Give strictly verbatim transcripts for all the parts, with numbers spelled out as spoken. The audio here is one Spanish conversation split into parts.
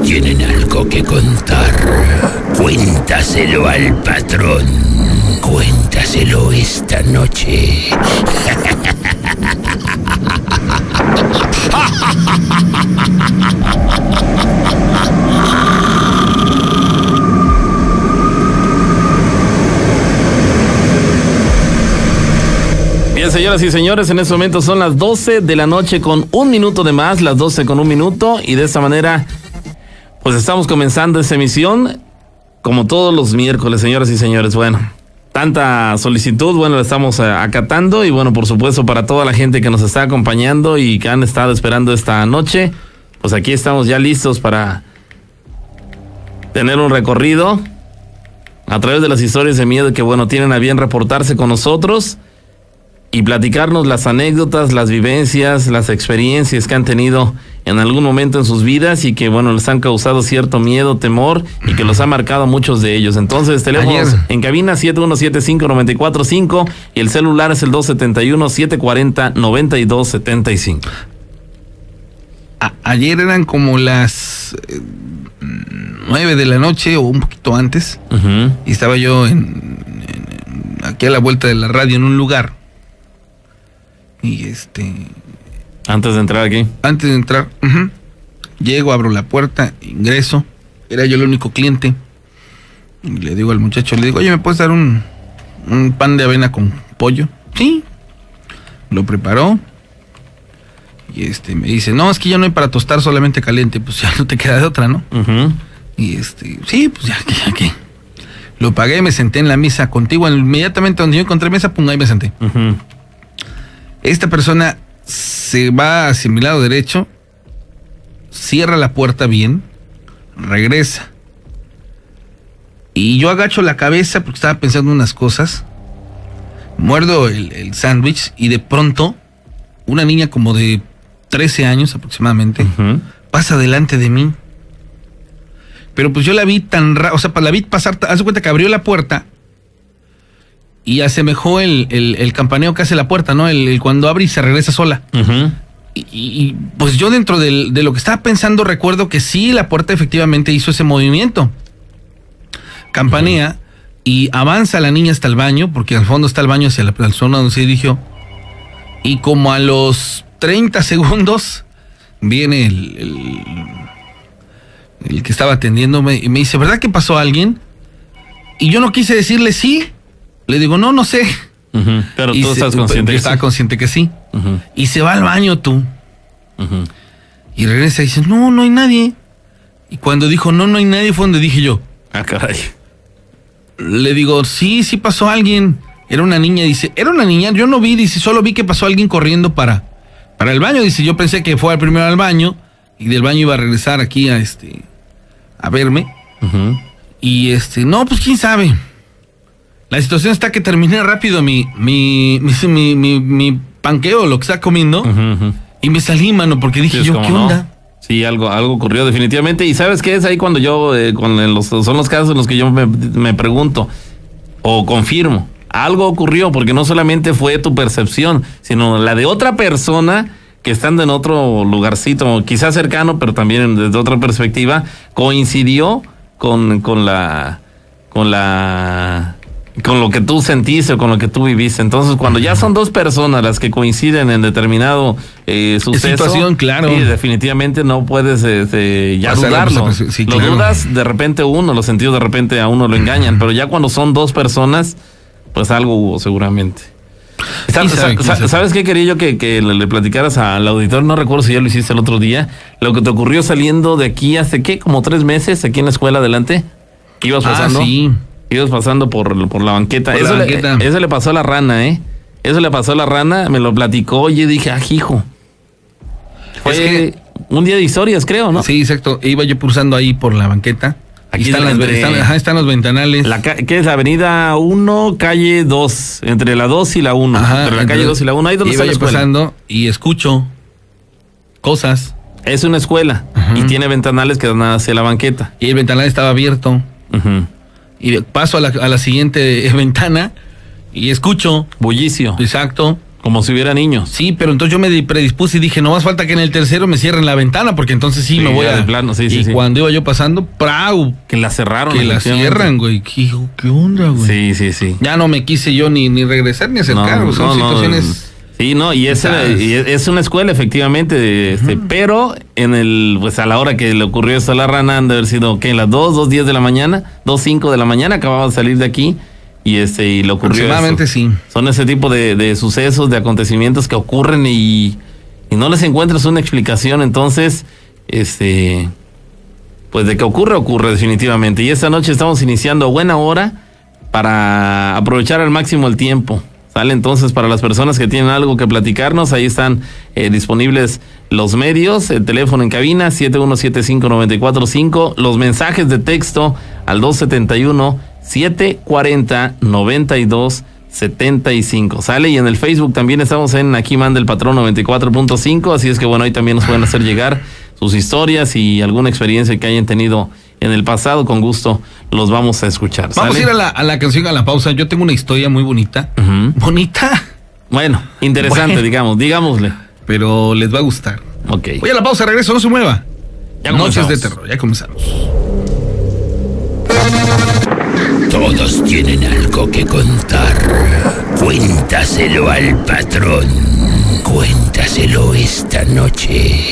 tienen algo que contar. Cuéntaselo al patrón. Cuéntaselo esta noche. Bien, señoras y señores, en este momento son las doce de la noche con un minuto de más, las doce con un minuto, y de esta manera, pues estamos comenzando esta emisión, como todos los miércoles, señoras y señores. Bueno, tanta solicitud, bueno, la estamos acatando, y bueno, por supuesto, para toda la gente que nos está acompañando y que han estado esperando esta noche, pues aquí estamos ya listos para tener un recorrido a través de las historias de miedo que, bueno, tienen a bien reportarse con nosotros y platicarnos las anécdotas, las vivencias, las experiencias que han tenido en algún momento en sus vidas y que, bueno, les han causado cierto miedo, temor y que los ha marcado a muchos de ellos. Entonces, teléfonos Ayer. en cabina siete uno siete cinco nueve cuatro cinco y el celular es el dos siete uno siete cuatro cero nueve dos siete cinco. A- ayer eran como las eh, nueve de la noche o un poquito antes, uh-huh. y estaba yo en, en, aquí a la vuelta de la radio en un lugar. Y este... Antes de entrar aquí. Antes de entrar, uh-huh. llego, abro la puerta, ingreso. Era yo el único cliente. Y le digo al muchacho, le digo, oye, ¿me puedes dar un, un pan de avena con pollo? Sí. Lo preparó. Y este me dice, no, es que ya no hay para tostar, solamente caliente. Pues ya no te queda de otra, ¿no? Uh-huh. Y este, sí, pues ya, ya que... Lo pagué, me senté en la mesa contigua. Inmediatamente donde yo encontré mesa, pum, ahí me senté. Uh-huh. Esta persona se va hacia mi lado derecho, cierra la puerta bien, regresa. Y yo agacho la cabeza porque estaba pensando unas cosas, muerdo el, el sándwich y de pronto una niña como de trece años aproximadamente, uh-huh. pasa delante de mí. Pero pues yo la vi tan raro, o sea, la vi pasar, haz de cuenta que abrió la puerta y asemejó el, el, el campaneo que hace la puerta, ¿no? El, el cuando abre y se regresa sola. Uh-huh. Y, y pues yo dentro del, de lo que estaba pensando recuerdo que sí, la puerta efectivamente hizo ese movimiento. Campanea uh-huh. y avanza la niña hasta el baño, porque al fondo está el baño hacia la, la zona donde se dirigió. Y como a los treinta segundos viene el, el, el que estaba atendiéndome y me dice, ¿verdad que pasó alguien? Y yo no quise decirle sí. Le digo, no, no sé. Uh-huh. Pero y tú se, estás consciente. Yo estaba sí. consciente que sí. Uh-huh. Y se va al baño tú. Uh-huh. Y regresa y dice, no, no hay nadie. Y cuando dijo, no, no hay nadie, fue donde dije yo. Ah, caray. Le digo, sí, sí pasó alguien. Era una niña, dice, era una niña, yo no vi, dice, solo vi que pasó alguien corriendo para, para el baño. Dice, yo pensé que fue primero al baño y del baño iba a regresar aquí a este, a verme. Uh-huh. Y este, no, pues quién sabe. La situación está que terminé rápido mi, mi, mi, mi, mi, mi panqueo, lo que estaba comiendo, uh-huh, uh-huh. y me salí, mano, porque dije sí, yo, ¿qué no? onda? Sí, algo, algo ocurrió definitivamente. Y ¿sabes qué? Es ahí cuando yo, eh, cuando los, son los casos en los que yo me, me pregunto o confirmo. Algo ocurrió, porque no solamente fue tu percepción, sino la de otra persona que estando en otro lugarcito, quizás cercano, pero también desde otra perspectiva, coincidió con, con la... con la... con lo que tú sentiste o con lo que tú viviste. Entonces, cuando ya son dos personas las que coinciden en determinado eh, suceso, situación, claro. Sí, definitivamente no puedes eh, ya Pasar dudarlo. Sí, lo claro. dudas, de repente uno, los sentidos de repente a uno lo engañan, pero ya cuando son dos personas, pues algo hubo seguramente. ¿Sabes, sabe, ¿sabes, ¿Sabes qué quería yo que, que le, le platicaras al auditor? No recuerdo si ya lo hiciste el otro día. Lo que te ocurrió saliendo de aquí hace, ¿qué? Como tres meses, aquí en la escuela adelante. ¿Ibas pasando? Ah, sí. Ibas pasando por, por la banqueta. Por eso, la banqueta. Le, eso le pasó a la rana, ¿eh? Eso le pasó a la rana, me lo platicó y dije, ah, hijo. Fue es que, un día de historias, creo, ¿no? Sí, exacto. Iba yo pulsando ahí por la banqueta. Aquí están, las, entre, están, ajá, están los ventanales. La, ¿Qué es? Avenida uno, calle dos. Entre la dos y la uno. Ajá, entre la entre calle dos y la uno. Ahí donde iba está la yo escuela. pasando y escucho cosas. Es una escuela. Ajá. Y tiene ventanales que dan hacia la banqueta. Y el ventanal estaba abierto. Ajá. Y paso a la, a la siguiente ventana y escucho bullicio. Exacto. Como si hubiera niños. Sí, pero entonces yo me predispuse y dije, no más falta que en el tercero me cierren la ventana, porque entonces sí, sí me voy a... de plano, sí, y sí, sí. cuando iba yo pasando, ¡prau! Que la cerraron. Que la cierran, güey. ¿Qué, ¿Qué onda, güey? Sí, sí, sí. Ya no me quise yo ni, ni regresar ni acercar, No, no, son no, situaciones... No. Sí, no, y es, y es una escuela, efectivamente, este, uh-huh. pero en el, pues a la hora que le ocurrió esto a la rana, han de haber sido, ¿qué? Las dos, dos diez de la mañana, dos cinco de la mañana, acababa de salir de aquí, y este, y le ocurrió aproximadamente eso. Sí. Son ese tipo de, de sucesos, de acontecimientos que ocurren y, y no les encuentras una explicación, entonces, este, pues de que ocurre, ocurre definitivamente. Y esta noche estamos iniciando a buena hora para aprovechar al máximo el tiempo. Sale entonces para las personas que tienen algo que platicarnos, ahí están eh, disponibles los medios, el teléfono en cabina siete uno siete cinco nueve cuatro cinco, los mensajes de texto al dos setenta y uno, siete cuarenta, noventa y dos setenta y cinco. Sale, y en el Facebook también estamos en Aquí Manda el Patrón noventa y cuatro punto cinco, así es que bueno, ahí también nos pueden hacer llegar sus historias y alguna experiencia que hayan tenido en el pasado, con gusto los vamos a escuchar. ¿Sale? Vamos a ir a la, a la canción, a la pausa. Yo tengo una historia muy bonita. Uh-huh. ¿Bonita? Bueno, interesante, bueno, digamos, digámosle. Pero les va a gustar. Ok. Voy a la pausa, regreso, no se mueva. Ya Noches de terror, ya comenzamos. Todos tienen algo que contar. Cuéntaselo al patrón. Cuéntaselo esta noche.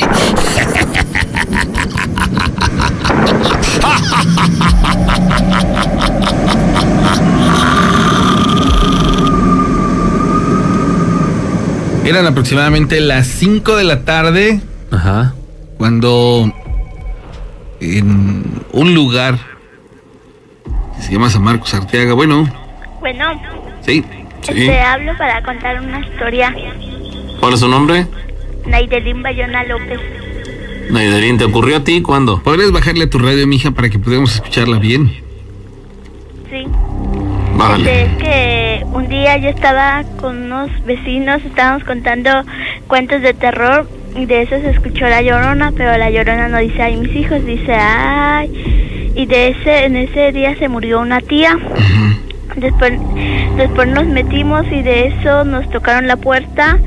Eran aproximadamente las cinco de la tarde. Ajá. Cuando en un lugar que se llama San Marcos Arteaga, bueno. Bueno. Sí. Te sí. hablo para contar una historia. ¿Cuál es su nombre? Naidelín Bayona López. Naidelín, ¿te ocurrió a ti cuándo? ¿Podrías bajarle a tu radio, mija, para que podamos escucharla bien? Sí. Bájale. Este, es que un día yo estaba con unos vecinos, estábamos contando cuentos de terror, y de eso se escuchó La Llorona, pero La Llorona no dice ay mis hijos, dice ay, y de ese en ese día se murió una tía. Uh-huh. Después, después nos metimos y de eso nos tocaron la puerta.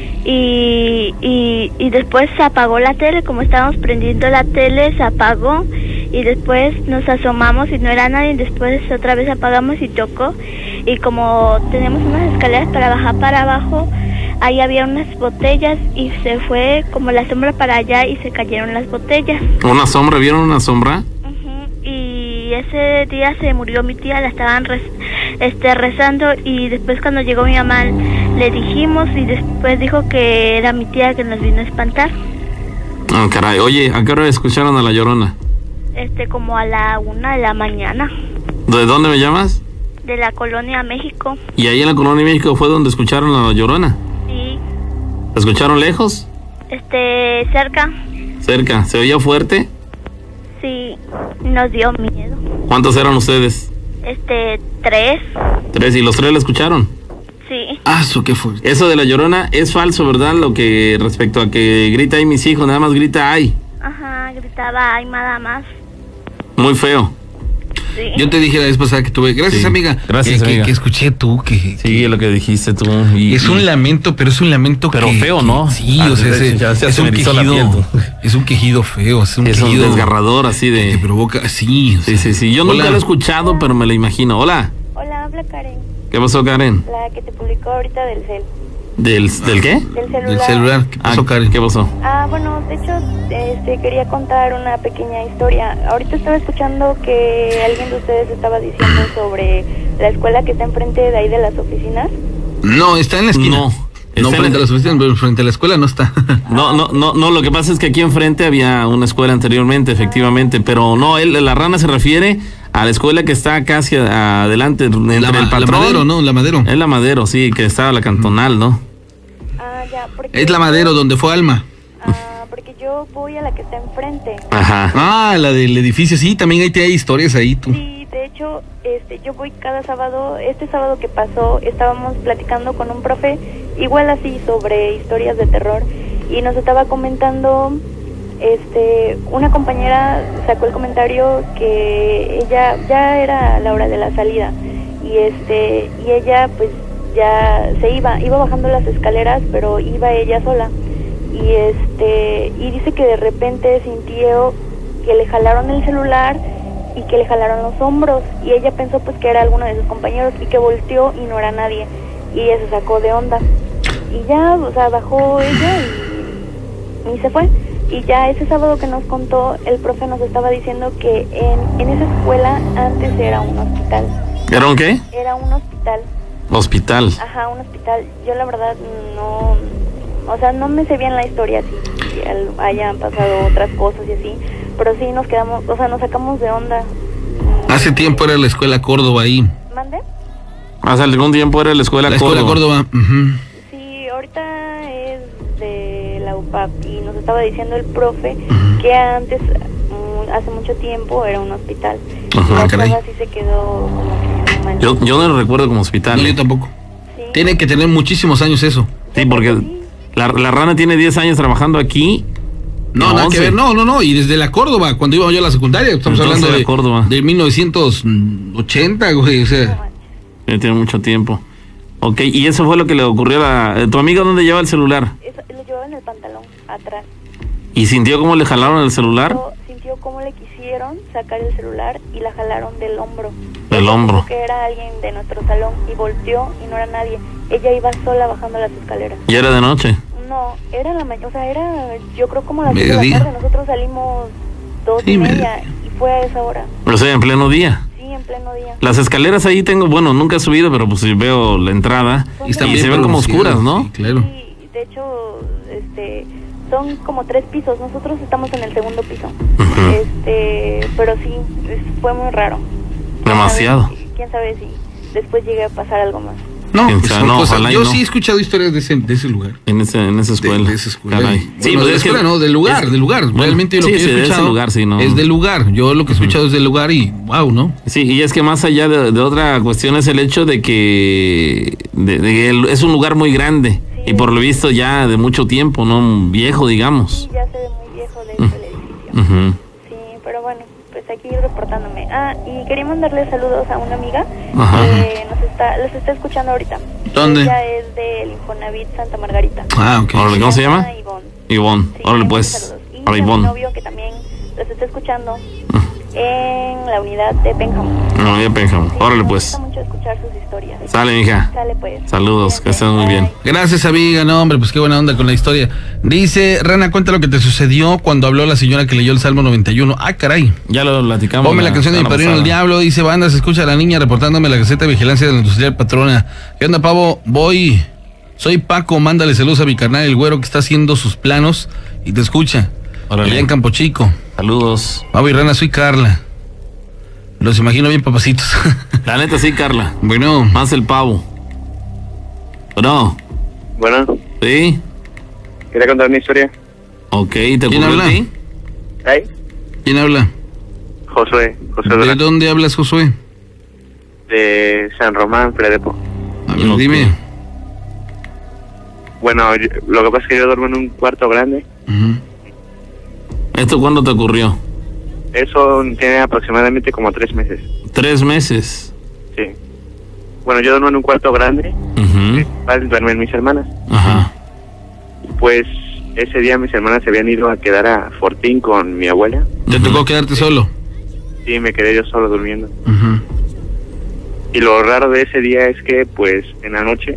Y, y, y después se apagó la tele, como estábamos prendiendo la tele, se apagó y después nos asomamos y no era nadie, y después otra vez apagamos y tocó, y como tenemos unas escaleras para bajar para abajo, ahí había unas botellas y se fue como la sombra para allá y se cayeron las botellas. ¿Una sombra? ¿Vieron una sombra? Uh-huh. Y ese día se murió mi tía, la estaban res, este, rezando, y después cuando llegó mi mamá le dijimos y después dijo que era mi tía que nos vino a espantar. Oh, caray. Oye, ¿a qué hora escucharon a La Llorona? Este, como a la una de la mañana. ¿De dónde me llamas? De la Colonia México. ¿Y ahí en la Colonia México fue donde escucharon a La Llorona? Sí. ¿La escucharon lejos? Este, cerca. Cerca. ¿Se oía fuerte? Sí, nos dio miedo. ¿Cuántos eran ustedes? Este, tres. Tres, ¿y los tres la escucharon? Sí. Ah, eso qué fue. Eso de La Llorona es falso, ¿verdad? Lo que respecto a que grita ay mis hijos, nada más grita ay. Ajá, gritaba ay nada más. Muy feo. Sí. Yo te dije la vez pasada que tuve. Gracias, Sí. amiga. Gracias, que, amiga. Que, que escuché tú que. Sí, lo que dijiste tú. Y, Es y- un lamento, pero es un lamento Pero que, feo, que- ¿no? Sí, Ah, o sea, se- es, ya se es un me erizó la quejido. piel, tú. Es un quejido feo, es un es un quejido desgarrador así que te de... provoca. Sí, o Sí, sea, sí, sí. Yo hola. nunca lo he escuchado, pero me lo imagino. Hola. Hola, habla Karen, ¿Qué pasó, Karen? la que te publicó ahorita del cel. ¿Del, ¿del qué? Del celular. Del celular. ¿Qué pasó, Ah, Karen? ¿Qué pasó? Ah, bueno, de hecho, este, quería contar una pequeña historia. Ahorita estaba escuchando que alguien de ustedes estaba diciendo sobre la escuela que está enfrente de ahí de las oficinas. No, está en la esquina. No. No, Está en- frente a las oficinas, pero frente a la escuela no está. No, no, no, no, lo que pasa es que aquí enfrente había una escuela anteriormente, efectivamente, pero no, él, la rana se refiere a la escuela que está casi a- adelante, entre la, el la patrón. Madero, ¿no? La Madero. Es la Madero, sí, que estaba la cantonal, ¿no? Ah, ya, porque... Es la Madero donde fue Alma. Ah, porque yo voy a la que está enfrente. Ajá. Ah, la del edificio, sí, también ahí te hay historias ahí tú. Sí, de hecho, este, yo voy cada sábado. Este sábado que pasó, estábamos platicando con un profe, igual así, sobre historias de terror, y nos estaba comentando, este, una compañera sacó el comentario que ella, ya era la hora de la salida, y este, y ella, pues, ya se iba, iba bajando las escaleras, pero iba ella sola. Y este y dice que de repente sintió que le jalaron el celular y que le jalaron los hombros, y ella pensó pues que era alguno de sus compañeros y que volteó y no era nadie, y ella se sacó de onda y ya, o sea, bajó ella y, y se fue. Y ya ese sábado que nos contó, el profe nos estaba diciendo que en, en esa escuela antes era un hospital. ¿Era un qué? Era un hospital. Hospital. Ajá, un hospital. Yo la verdad no, o sea, no me sé bien la historia, si, si hayan pasado otras cosas y así, pero sí nos quedamos, o sea, nos sacamos de onda. Hace tiempo era la escuela Córdoba ahí. ¿Mande? Hace algún tiempo era la escuela La Córdoba. escuela Córdoba. Uh-huh. Sí, ahorita es de la U P A P y nos estaba diciendo el profe uh-huh. que antes, um, hace mucho tiempo, era un hospital. Uh-huh. La caray. chava sí se quedó como que mal. Yo, yo no lo recuerdo como hospital. No, ¿eh? yo tampoco. Sí. Tiene que tener muchísimos años eso. Sí, porque la, la rana tiene diez años trabajando aquí. No, No, nada que once. ver, no, no, no, y desde la Córdoba, cuando iba yo a la secundaria, estamos Entonces hablando era de, Córdoba. de mil novecientos ochenta, güey, o sea, Ya tiene mucho tiempo. Ok, y eso fue lo que le ocurrió a la... ¿Tu amiga dónde lleva el celular? Eso, lo llevaba en el pantalón, atrás. ¿Y sintió cómo le jalaron el celular? Sintió, sintió cómo le quisieron sacar el celular y la jalaron del hombro. Del Ella hombro. pensó que era alguien de nuestro salón y volteó y no era nadie. Ella iba sola bajando las escaleras. ¿Y era de noche? No, era la mañana, o sea, era yo creo como las seis de la Mediodía. tarde. Nosotros salimos dos Sí, y medio- media y fue a esa hora. O sea, en pleno día. Sí, en pleno día. Las escaleras ahí tengo, bueno, nunca he subido, pero pues si veo la entrada Son y, están se bien ven como producidas, oscuras, ¿no? sí, claro. Sí, de hecho, este, son como tres pisos. Nosotros estamos en el segundo piso. Ujú. Este, pero sí, es- fue muy raro. Demasiado. ¿Quién sabe, quién sabe si después llegue a pasar algo más? No, Quién pues sabe, son no, cosas- ojalá y yo no. sí he escuchado historias de ese, de ese lugar. En, ese, en esa De, escuela. de esa escuela. Caray. Bueno, Sí, de pues la es que- escuela no, del lugar, es- del lugar. bueno, Realmente lo sí, que sí, he de ese escuchado lugar, sí, no. es del lugar. Yo lo que he escuchado es del lugar y wow, ¿no? Sí, y es que más allá de, de otra cuestión es el hecho de que, de, de que el- es un lugar muy grande Sí. y por lo visto ya de mucho tiempo, ¿no? Viejo, digamos. Sí, ya se ve muy viejo de hecho el edificio. Ujú. Sí, pero bueno, pues aquí reportándome. Ah, y quería mandarle saludos a una amiga Ajá. que nos está, los está escuchando ahorita. ¿Dónde? Ella es del Infonavit Santa Margarita. Ah, ok. Órale, ¿cómo se llama? Ivonne. Ivonne. Sí, Órale, muchos pues. saludos. Y Hola, a mi Ivonne. novio que también los está escuchando en la unidad de Benjamín. No, ya Pénjamo. Sí, Órale, me pues. gusta mucho escuchar sus historias. Sale, mija. Sale pues. Saludos, que estés muy bien. Bye. Gracias, amiga. No, hombre, pues qué buena onda con la historia. Dice, Rana, cuenta lo que te sucedió cuando habló la señora que leyó el Salmo noventa y uno. Ah, caray. Ya lo platicamos. Ponme la canción de Mi semana Padrino el pasada. Diablo. Dice, banda, se escucha a la niña reportándome la caseta de vigilancia de la industrial patrona. ¿Qué onda, pavo? Voy. Soy Paco, mándale saludos a mi carnal, el güero, que está haciendo sus planos y te escucha. Órale. Allá en Campo Chico. Saludos. Pavo y Rana, soy Carla. Los imagino bien papacitos. La neta sí, Carla. Bueno, Más el pavo. No. Bueno, ¿Sí? quería contar una historia. Ok, ¿te ¿Quién ocurrió habla? a ti? ¿Ay? ¿quién habla? Josué, José ¿De Durán, dónde hablas, Josué? de San Román, Fredepo. A ver, Ok. dime. Bueno, yo- lo que pasa es que yo duermo en un cuarto grande. Ujú. ¿Esto cuándo te ocurrió? Eso tiene aproximadamente como tres meses. Tres meses. Sí. Bueno, yo duermo en un cuarto grande. Ujú. Principal, duermen mis hermanas. Ajá. Pues ese día mis hermanas se habían ido a quedar a Fortín con mi abuela. ¿Te Ujú. tocó quedarte solo? Y me quedé yo solo durmiendo. Ujú. Y lo raro de ese día es que, pues, en la noche,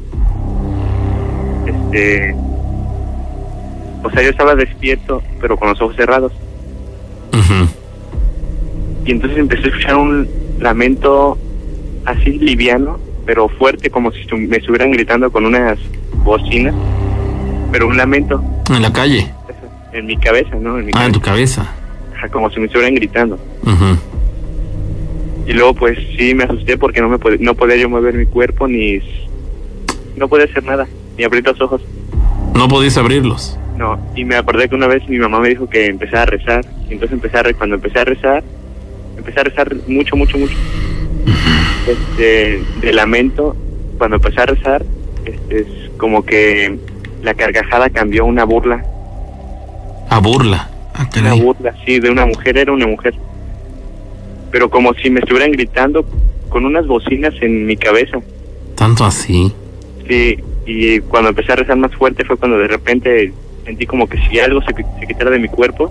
este, o sea, yo estaba despierto, pero con los ojos cerrados. Ujú. Y entonces empecé a escuchar un lamento así liviano, pero fuerte, como si estu- me estuvieran gritando con unas bocinas, pero un lamento En la calle. en mi cabeza, ¿no? En mi Ah, en tu cabeza. cabeza. Ajá, como si me estuvieran gritando. Ujú. Y luego pues sí me asusté porque no me pod- no podía yo mover mi cuerpo ni s- no podía hacer nada, ni abrir los ojos. No podías abrirlos. No, y me acordé que una vez mi mamá me dijo que empezara a rezar, y entonces empecé a re cuando empecé a rezar, empecé a rezar mucho, mucho, mucho. Este, de lamento, cuando empecé a rezar, este, es como que la carcajada cambió a una burla, A burla. Ah, una caray. burla, sí, de una mujer, era una mujer. Pero como si me estuvieran gritando con unas bocinas en mi cabeza. Tanto así. Sí, y cuando empecé a rezar más fuerte fue cuando de repente sentí como que si algo se, se quitara de mi cuerpo,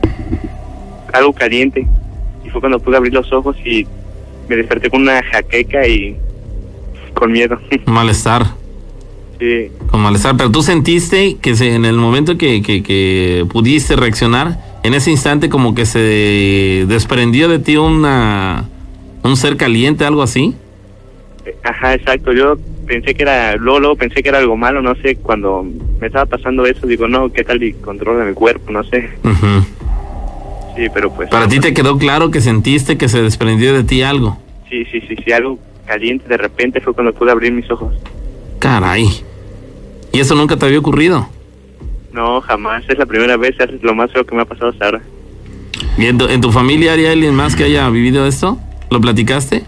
algo caliente, y fue cuando pude abrir los ojos y me desperté con una jaqueca y con miedo. Malestar. Sí. Con malestar, pero tú sentiste que se, en el momento que, que, que pudiste reaccionar, en ese instante como que se desprendió de ti una un ser caliente, algo así. Ajá, exacto. Yo pensé que era, luego, luego pensé que era algo malo, no sé, cuando me estaba pasando eso, digo, no, ¿qué tal y controla mi cuerpo? No sé. Uh-huh. Sí, pero pues... Para ti te quedó claro que sentiste que se desprendió de ti algo. Sí, sí, sí, sí, algo caliente de repente fue cuando pude abrir mis ojos. Caray. ¿Y eso nunca te había ocurrido? No, jamás, es la primera vez, es lo más feo que me ha pasado hasta ahora. ¿Y en tu, en tu familia hay alguien más que haya vivido esto? ¿Lo platicaste?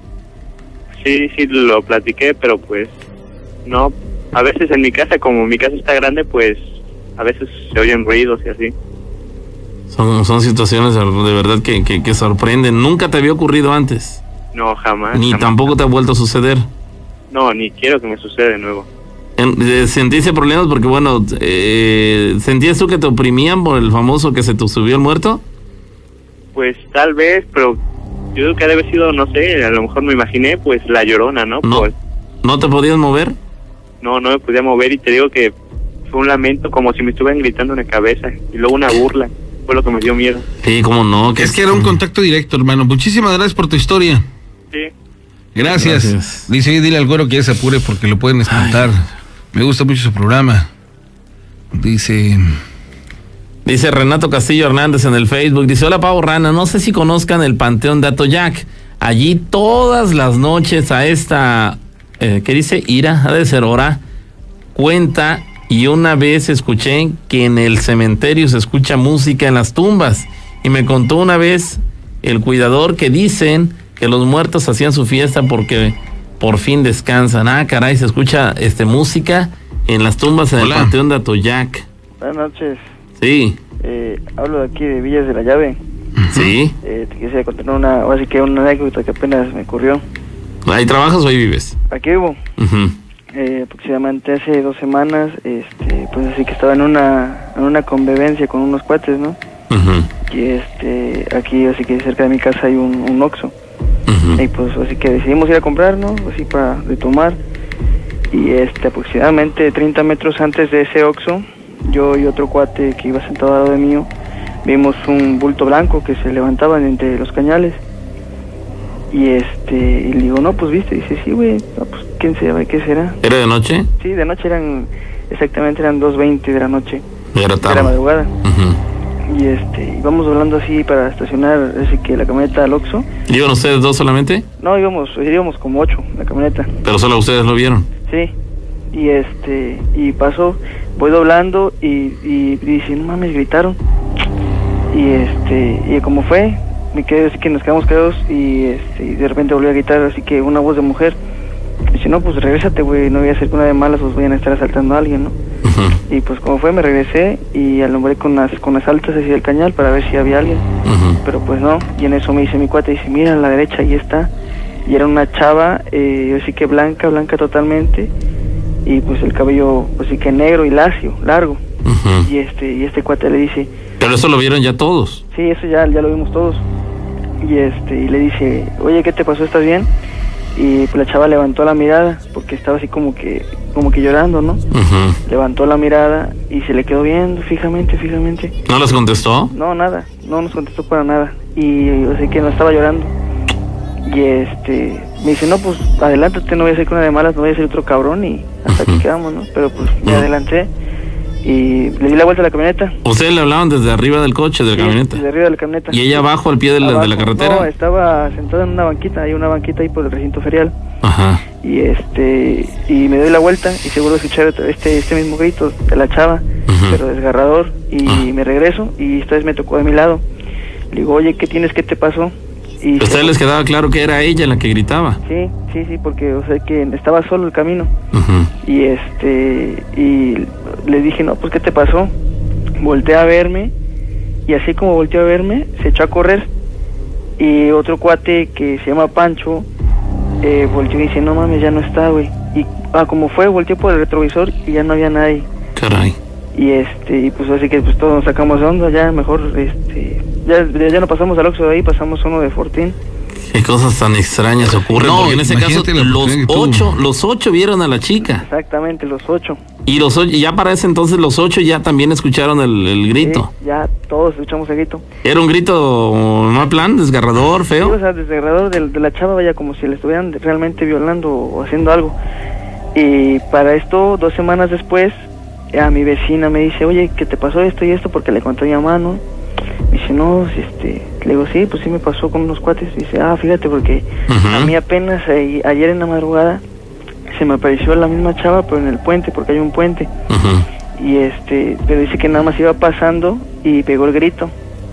Sí, sí, lo platiqué, pero pues no, a veces en mi casa, como mi casa está grande, pues a veces se oyen ruidos y así. Son, son situaciones de verdad que, que, que sorprenden. ¿Nunca te había ocurrido antes? No, jamás. Ni jamás, tampoco jamás. te ha vuelto a suceder. No, ni quiero que me suceda de nuevo. En, eh, ¿Sentiste problemas? Porque bueno, eh, ¿sentías tú que te oprimían por el famoso que se te subió el muerto? Pues tal vez, pero yo creo que debe haber sido, no sé, a lo mejor me imaginé, pues la Llorona, ¿no? No, Pues, ¿no te podías mover? no, no me podía mover y te digo que fue un lamento como si me estuvieran gritando en la cabeza y luego una burla. Fue lo que me dio miedo. Sí, cómo no. Es que era un contacto directo, hermano. Muchísimas gracias por tu historia. Sí. Gracias. Gracias. Dice, oye, dile al güero que ya se apure porque lo pueden espantar. Ay. Me gusta mucho su programa. Dice... Dice Renato Castillo Hernández en el Facebook, dice, hola Pavo Rana, no sé si conozcan el Panteón de Atoyac. Allí todas las noches a esta, eh, ¿qué dice? Ira, ha de ser hora, cuenta, y una vez escuché que en el cementerio se escucha música en las tumbas. Y me contó una vez el cuidador que dicen que los muertos hacían su fiesta porque por fin descansan. Ah, caray, se escucha este música en las tumbas en Hola. el Panteón de Atoyac. Buenas noches. Sí, Eh, hablo de aquí de Villas de la Llave. sí. Eh, te quisiera contar una, ahora sí que una anécdota que apenas me ocurrió. ¿Ahí trabajas o ahí vives? Aquí vivo. Uh-huh. Eh, aproximadamente hace dos semanas, este, pues así que estaba en una, en una convivencia con unos cuates, ¿no? Uh-huh. Y este, aquí así que cerca de mi casa hay un, un Oxxo. Uh-huh. Y pues así que decidimos ir a comprar, ¿no? Así para retomar. Y este, aproximadamente treinta metros antes de ese Oxxo, yo y otro cuate que iba sentado al lado de mío, vimos un bulto blanco que se levantaba entre los cañales. Y este, y le digo, no, pues viste, y dice, sí, güey, no, pues quién sabe qué será. ¿Era de noche? Sí, de noche eran, exactamente eran dos veinte de la noche, ¿O era de la tarde? madrugada. Uh-huh. Y este, íbamos hablando así para estacionar, así que la camioneta al Oxxo. ¿Iban ustedes dos solamente? No, íbamos, íbamos como ocho, la camioneta. Pero solo ustedes lo vieron. Sí, y este, y pasó, voy doblando y, y dice, no mames, gritaron. Y este, y como fue, me quedé así que nos quedamos quedados y este, y de repente volvió a gritar, así que una voz de mujer. Dice, no, pues regrésate, güey, no voy a hacer que una de malas os vayan a estar asaltando a alguien, ¿no? Uh-huh. Y pues como fue, me regresé y alumbré con las, con las altas hacia el cañal para ver si había alguien. Uh-huh. Pero pues no, y en eso me dice mi cuate, dice, mira a la derecha, ahí está. Y era una chava, eh, así que blanca, blanca totalmente. Y pues el cabello, así que negro y lacio, largo. Uh-huh. Y este, y este cuate le dice, Pero eso lo vieron ya todos. sí, eso ya, ya lo vimos todos. Y este, y le dice, oye, ¿qué te pasó? ¿Estás bien? Y pues la chava levantó la mirada, porque estaba así como que, como que llorando, ¿no? Uh-huh. Levantó la mirada y se le quedó viendo fijamente, fijamente. ¿No les contestó? No, nada, no nos contestó para nada. Y así que no estaba llorando. Y este, me dice, no, pues adelántate, no voy a hacer que una de malas, no voy a ser otro cabrón. Y hasta aquí quedamos, ¿no? Pero pues me Ujú. adelanté y le di la vuelta a la camioneta. Ustedes le hablaban desde arriba del coche, de la Sí, camioneta. desde arriba de la camioneta. ¿Y ella abajo al pie de la, de la Abajo. carretera? No, estaba sentada en una banquita, hay una banquita ahí por el recinto ferial. Ajá. Y este, y me doy la vuelta y seguro escuchar este, este mismo grito de la chava, Ujú. pero desgarrador. Y Ah. me regreso y esta vez me tocó de mi lado. Le digo, oye, ¿qué tienes? ¿Qué te pasó? Y ¿A ustedes se- les quedaba claro que era ella la que gritaba? Sí, sí, sí, porque o sea que estaba solo el camino. Uh-huh. Y este, y le dije, no, pues ¿qué te pasó? Volteé a verme y así como volteó a verme, se echó a correr. Y otro cuate que se llama Pancho, eh, volteó y dice, no mames, ya no está, güey. y ah, como fue, volteé por el retrovisor y ya no había nadie. Caray. Y este, y pues así que pues todos nos sacamos de onda, ya mejor, este, ya, ya no pasamos al Oxxo de ahí, pasamos uno de Fortín. Qué cosas tan extrañas ocurren, No, porque en ese caso imagínate la los oportunidad que tuvo. ocho, los ocho vieron a la chica. Exactamente, los ocho. Y los ocho, y ya para ese entonces los ocho ya también escucharon el, el grito. Sí, ya todos escuchamos el grito. Era un grito, mal plan, desgarrador, Sí, feo. o sea, desgarrador de, de la chava, vaya, como si le estuvieran realmente violando o haciendo algo. Y para esto, dos semanas después, a mi vecina me dice, oye, ¿qué te pasó esto y esto? Porque le conté a mi mamá, ¿no? Me dice, no, este, le digo, sí, pues sí me pasó con unos cuates. Y dice, ah, fíjate, porque Ujú. a mí apenas eh, ayer en la madrugada se me apareció la misma chava, pero en el puente, porque hay un puente. Ujú. Y este, pero dice que nada más iba pasando y pegó el grito.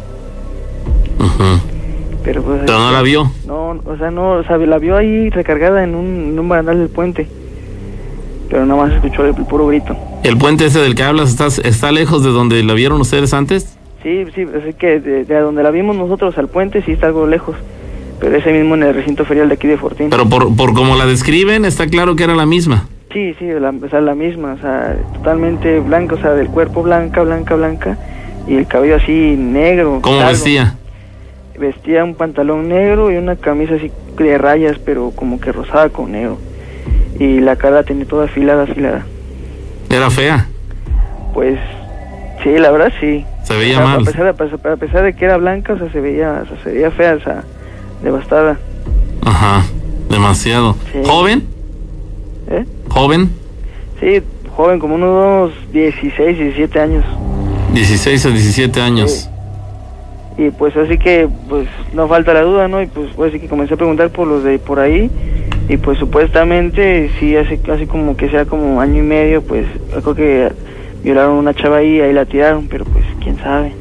Ujú. Pero pues... Pero no la vio. No, o sea, no, o sea, la vio ahí recargada en un, en un barandal del puente. Pero nada más escuchó el, el puro grito. ¿El puente ese del que hablas está, está lejos de donde la vieron ustedes antes? Sí, sí, así que de, de donde la vimos nosotros al puente sí está algo lejos. Pero ese mismo en el recinto ferial de aquí de Fortín. Pero por, por como la describen, está claro que era la misma. Sí, sí, la, o sea, la misma, o sea, totalmente blanca, o sea, del cuerpo blanca, blanca, blanca. Y el cabello así negro. ¿Cómo largo. vestía? Vestía un pantalón negro y una camisa así de rayas, pero como que rosada con negro. Y la cara la tenía toda afilada, afilada. ¿Era fea? Pues sí, la verdad sí. Se veía O sea, mal. A pesar, de, a pesar de que era blanca, o sea, se veía, o sea, se veía fea, o sea, devastada. Ajá, demasiado. Sí. ¿Joven? ¿Eh? ¿Joven? Sí, joven, como unos dieciséis, diecisiete años. dieciséis a diecisiete años. Y pues así que, pues no falta la duda, ¿no? Y pues, pues así que comencé a preguntar por los de por ahí. Y pues supuestamente, sí, hace casi como que sea como año y medio, pues creo que violaron a una chava ahí, ahí la tiraron, pero pues quién sabe.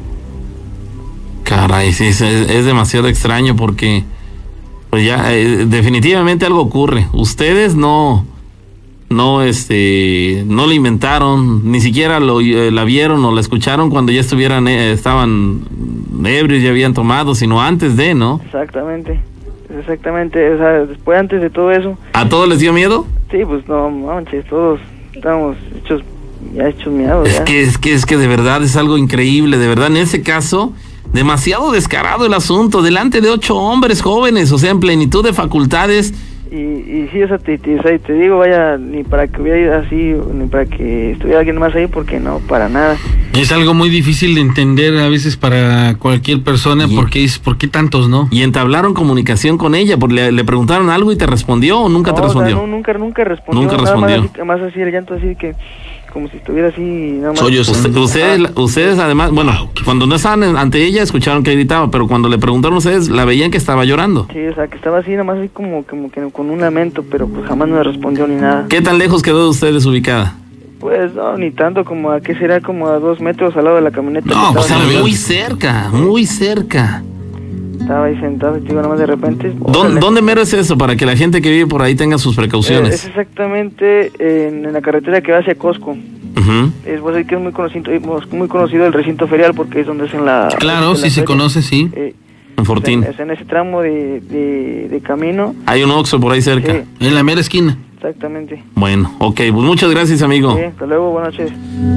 Caray, sí, es, es demasiado extraño porque pues ya eh, definitivamente algo ocurre. Ustedes no, no, este, no lo inventaron, ni siquiera lo, eh, la vieron o la escucharon cuando ya estuvieran, eh, estaban ebrios, ya habían tomado, sino antes de, ¿no? Exactamente, exactamente, o sea, después antes de todo eso, ¿A todos les dio miedo? sí, pues no manches, todos estábamos hechos, ya hechos miedos, Es ya. que, es que, es que de verdad es algo increíble, de verdad, en ese caso, demasiado descarado el asunto, delante de ocho hombres jóvenes, o sea, en plenitud de facultades. Y, y sí, o sea, te, te, o sea, te digo, vaya, ni para que hubiera ido así, ni para que estuviera alguien más ahí, porque no, para nada. Es algo muy difícil de entender a veces para cualquier persona, Y- porque es, ¿por qué tantos, no? Y entablaron comunicación con ella, porque le, le preguntaron algo y te respondió o nunca No, te o sea, respondió. no, nunca, nunca respondió. Nunca nada respondió. Más, así, más así el llanto, así que, como si estuviera así, nada más. Soy yo, Usted- ustedes, ustedes además, bueno, cuando no estaban en- ante ella escucharon que gritaba, pero cuando le preguntaron ustedes, la veían que estaba llorando. Sí, o sea, que estaba así, nada más así como, como que con un lamento, pero pues jamás no respondió ni nada. ¿Qué tan lejos quedó de ustedes ubicada? Pues no, ni tanto, como a qué será, como a dos metros al lado de la camioneta. No, que estaba, O sea, la verdad. muy cerca, muy cerca. estaba ahí sentado y digo, nada más de repente. ¿Dónde, órale. ¿Dónde mero es eso? Para que la gente que vive por ahí tenga sus Eh, es precauciones. exactamente en, en la carretera que va hacia Costco. Ujú. Es pues, ahí que es muy conocido, muy conocido el recinto ferial porque es donde hacen la. Claro, la sí se feria. conoce, sí. Eh, En Fortín. Es en ese tramo de, de, de camino. Hay un Oxxo por ahí cerca. Sí, En la mera esquina. exactamente. Bueno, ok, pues muchas gracias, amigo. Sí, hasta luego, buenas noches.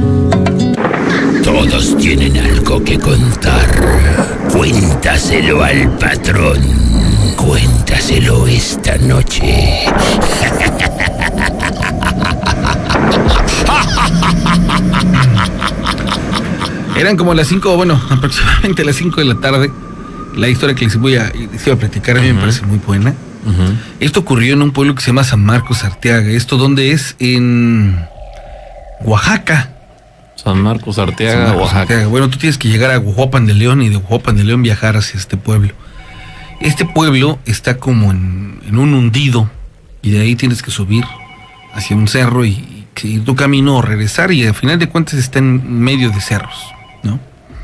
Todos tienen algo que contar. Cuéntaselo al patrón. Cuéntaselo esta noche. Eran como las cinco, bueno, aproximadamente las cinco de la tarde. La historia que les voy a, les iba a platicar a mí me parece muy buena. Ujú. Esto ocurrió en un pueblo que se llama San Marcos Arteaga. ¿Esto dónde es? En Oaxaca. San Marcos San Arteaga, Marcos Oaxaca. Arteaga. Bueno, tú tienes que llegar a Huajuapan de León y de Huajuapan de León viajar hacia este pueblo. Este pueblo está como en, en un hundido y de ahí tienes que subir hacia un cerro y, y seguir tu camino o regresar y al final de cuentas está en medio de cerros, ¿no?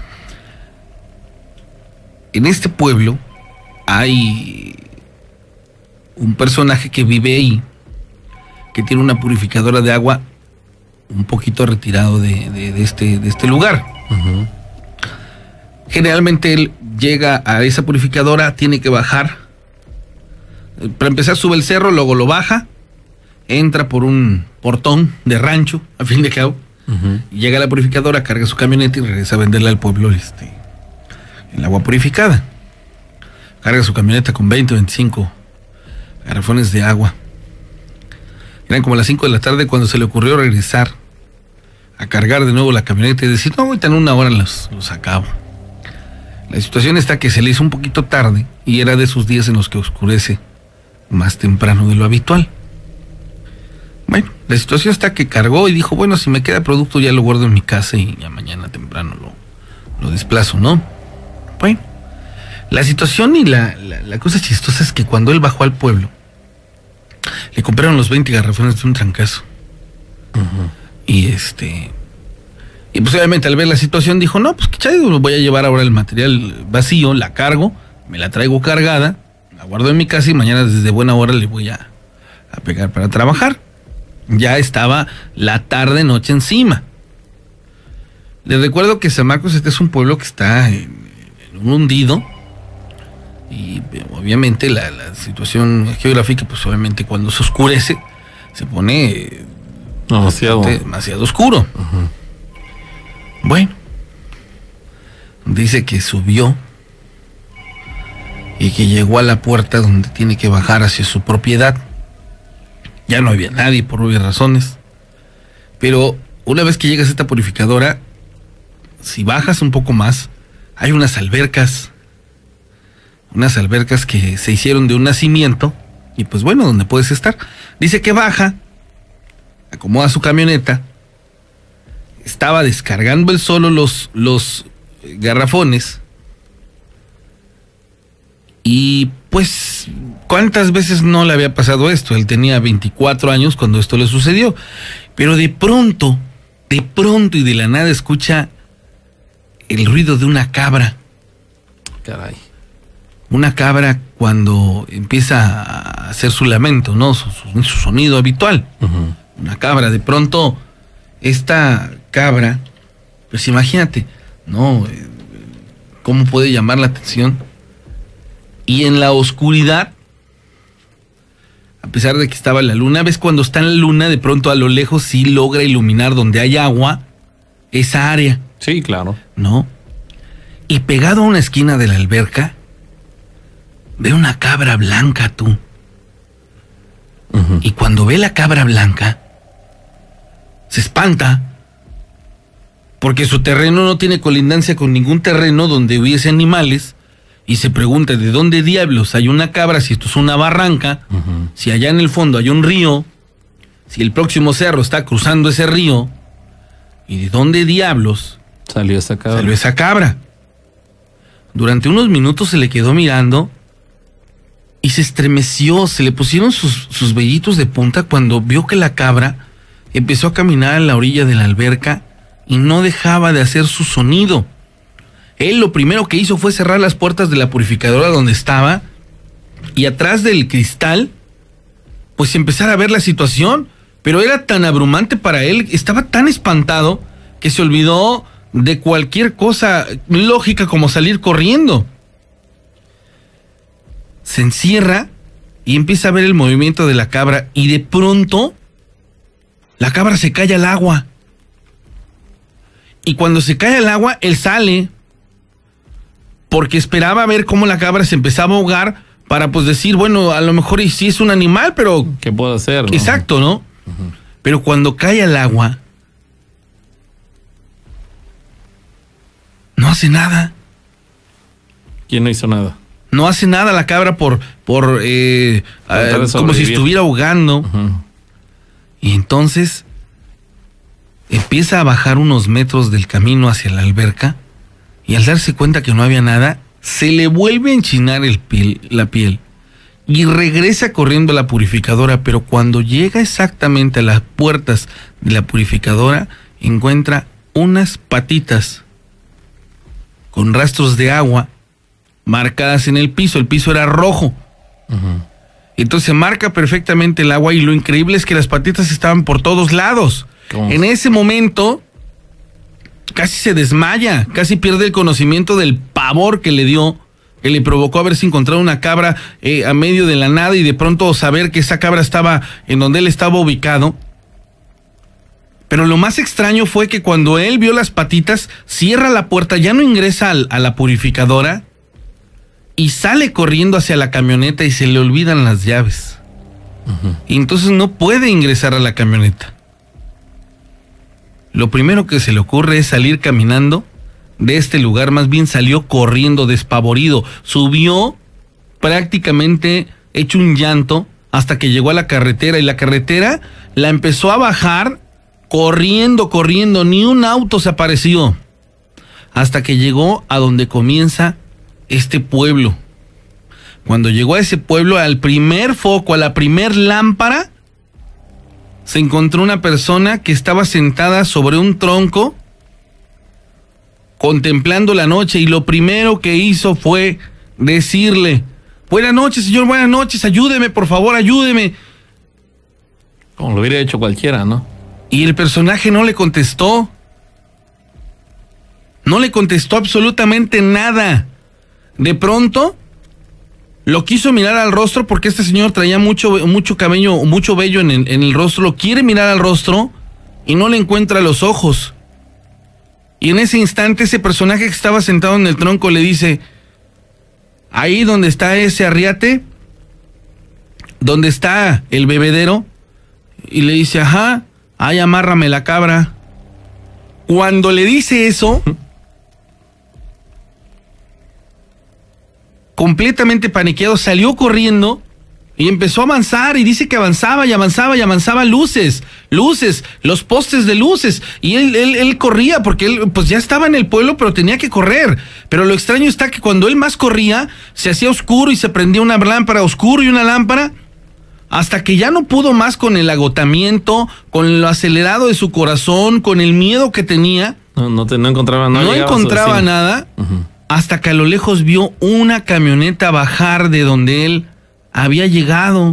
En este pueblo hay un personaje que vive ahí, que tiene una purificadora de agua un poquito retirado de, de- de este, de este lugar. Ujú. Generalmente él llega a esa purificadora, tiene que bajar. Eh, Para empezar sube el cerro, luego lo baja, entra por un portón de rancho, a fin de cabo, uh-huh. y llega a la purificadora, carga su camioneta y regresa a venderla al pueblo este, el agua purificada. Carga su camioneta con veinte, veinticinco garrafones de agua. Eran como las cinco de la tarde cuando se le ocurrió regresar a cargar de nuevo la camioneta y decir, no, ahorita en una hora los, los acabo. La situación está que se le hizo un poquito tarde y era de esos días en los que oscurece más temprano de lo habitual. Bueno, la situación está que cargó y dijo, bueno, si me queda producto ya lo guardo en mi casa y ya mañana temprano lo, lo desplazo, ¿no? Bueno, la situación y la, la, la cosa chistosa es que cuando él bajó al pueblo, le compraron los veinte garrafones de un trancazo. Uh-huh. Y este... Y pues obviamente al ver la situación dijo, no, pues qué chido, voy a llevar ahora el material vacío, la cargo, me la traigo cargada, la guardo en mi casa y mañana desde buena hora le voy a, a pegar para trabajar. Ya estaba la tarde noche encima. Les recuerdo que San Marcos este es un pueblo que está en, en un hundido y obviamente la, la situación geográfica, pues obviamente cuando se oscurece se pone demasiado, demasiado oscuro. Uh-huh. Bueno, dice que subió y que llegó a la puerta donde tiene que bajar hacia su propiedad. Ya no había nadie por obvias razones, pero una vez que llegas a esta purificadora, si bajas un poco más, hay unas albercas, unas albercas que se hicieron de un nacimiento y pues bueno, donde puedes estar. Dice que baja, acomoda su camioneta, estaba descargando él solo los, los garrafones y pues cuántas veces no le había pasado esto. Él tenía veinticuatro años cuando esto le sucedió, pero de pronto, de pronto y de la nada escucha el ruido de una cabra. Caray. Una cabra cuando empieza a hacer su lamento, ¿no? Su, su, su sonido habitual. Uh-huh. Una cabra, de pronto esta cabra, pues imagínate, ¿no? ¿Cómo puede llamar la atención? Y en la oscuridad, a pesar de que estaba la luna, ves cuando está en la luna, de pronto a lo lejos sí logra iluminar donde hay agua, esa área. Sí, claro. ¿No? Y pegado a una esquina de la alberca, ve una cabra blanca, tú. Uh-huh. Y cuando ve la cabra blanca, se espanta, porque su terreno no tiene colindancia con ningún terreno donde hubiese animales, y se pregunta, ¿de dónde diablos hay una cabra si esto es una barranca? Uh-huh. Si allá en el fondo hay un río, si el próximo cerro está cruzando ese río, ¿y de dónde diablos salió esa cabra? Salió esa cabra. Durante unos minutos se le quedó mirando y se estremeció, se le pusieron sus, sus vellitos de punta cuando vio que la cabra empezó a caminar a la orilla de la alberca y no dejaba de hacer su sonido. Él lo primero que hizo fue cerrar las puertas de la purificadora donde estaba y atrás del cristal, pues empezar a ver la situación, pero era tan abrumante para él, estaba tan espantado que se olvidó de cualquier cosa lógica como salir corriendo. Se encierra y empieza a ver el movimiento de la cabra y de pronto la cabra se cae al agua. Y cuando se cae al agua, él sale porque esperaba ver cómo la cabra se empezaba a ahogar para pues decir, bueno, a lo mejor sí es un animal, pero... ¿qué puedo hacer? ¿No? Exacto, ¿no? Uh-huh. Pero cuando cae al agua, no hace nada. ¿Quién no hizo nada? No hace nada la cabra por... por eh, eh, como si estuviera ahogando. Uh-huh. Y entonces empieza a bajar unos metros del camino hacia la alberca y al darse cuenta que no había nada, se le vuelve a enchinar el piel, la piel y regresa corriendo a la purificadora, pero cuando llega exactamente a las puertas de la purificadora, encuentra unas patitas con rastros de agua marcadas en el piso. El piso era rojo. Uh-huh. Entonces se marca perfectamente el agua y lo increíble es que las patitas estaban por todos lados. ¿Cómo? En ese momento casi se desmaya, casi pierde el conocimiento del pavor que le dio que le provocó haberse encontrado una cabra eh, a medio de la nada y de pronto saber que esa cabra estaba en donde él estaba ubicado. Pero lo más extraño fue que cuando él vio las patitas, cierra la puerta, ya no ingresa al, a la purificadora y sale corriendo hacia la camioneta y se le olvidan las llaves. Uh-huh. Y entonces no puede ingresar a la camioneta. Lo primero que se le ocurre es salir caminando de este lugar, más bien salió corriendo despavorido, subió prácticamente hecho un llanto hasta que llegó a la carretera y la carretera la empezó a bajar corriendo, corriendo, ni un auto se apareció, hasta que llegó a donde comienza este pueblo. Cuando llegó a ese pueblo, al primer foco, a la primer lámpara, se encontró una persona que estaba sentada sobre un tronco, contemplando la noche, y lo primero que hizo fue decirle: buenas noches, señor, buenas noches, ayúdeme, por favor, ayúdeme. Como lo hubiera hecho cualquiera, ¿no? Y el personaje no le contestó. No le contestó absolutamente nada. De pronto, lo quiso mirar al rostro porque este señor traía mucho, mucho cabello, mucho vello en el, en el rostro. Lo quiere mirar al rostro y no le encuentra los ojos. Y en ese instante, ese personaje que estaba sentado en el tronco le dice: ahí donde está ese arriate, donde está el bebedero. Y le dice: ajá. Ay, amárrame la cabra. Cuando le dice eso, completamente paniqueado, salió corriendo y empezó a avanzar, y dice que avanzaba y avanzaba y avanzaba luces, luces, los postes de luces, y él, él, él corría porque él pues ya estaba en el pueblo, pero tenía que correr. Pero lo extraño está que cuando él más corría, se hacía oscuro y se prendía una lámpara, oscuro y una lámpara, hasta que ya no pudo más con el agotamiento, con lo acelerado de su corazón, con el miedo que tenía. No, no, te, no encontraba nada. No encontraba nada, uh-huh. Hasta que a lo lejos vio una camioneta bajar de donde él había llegado.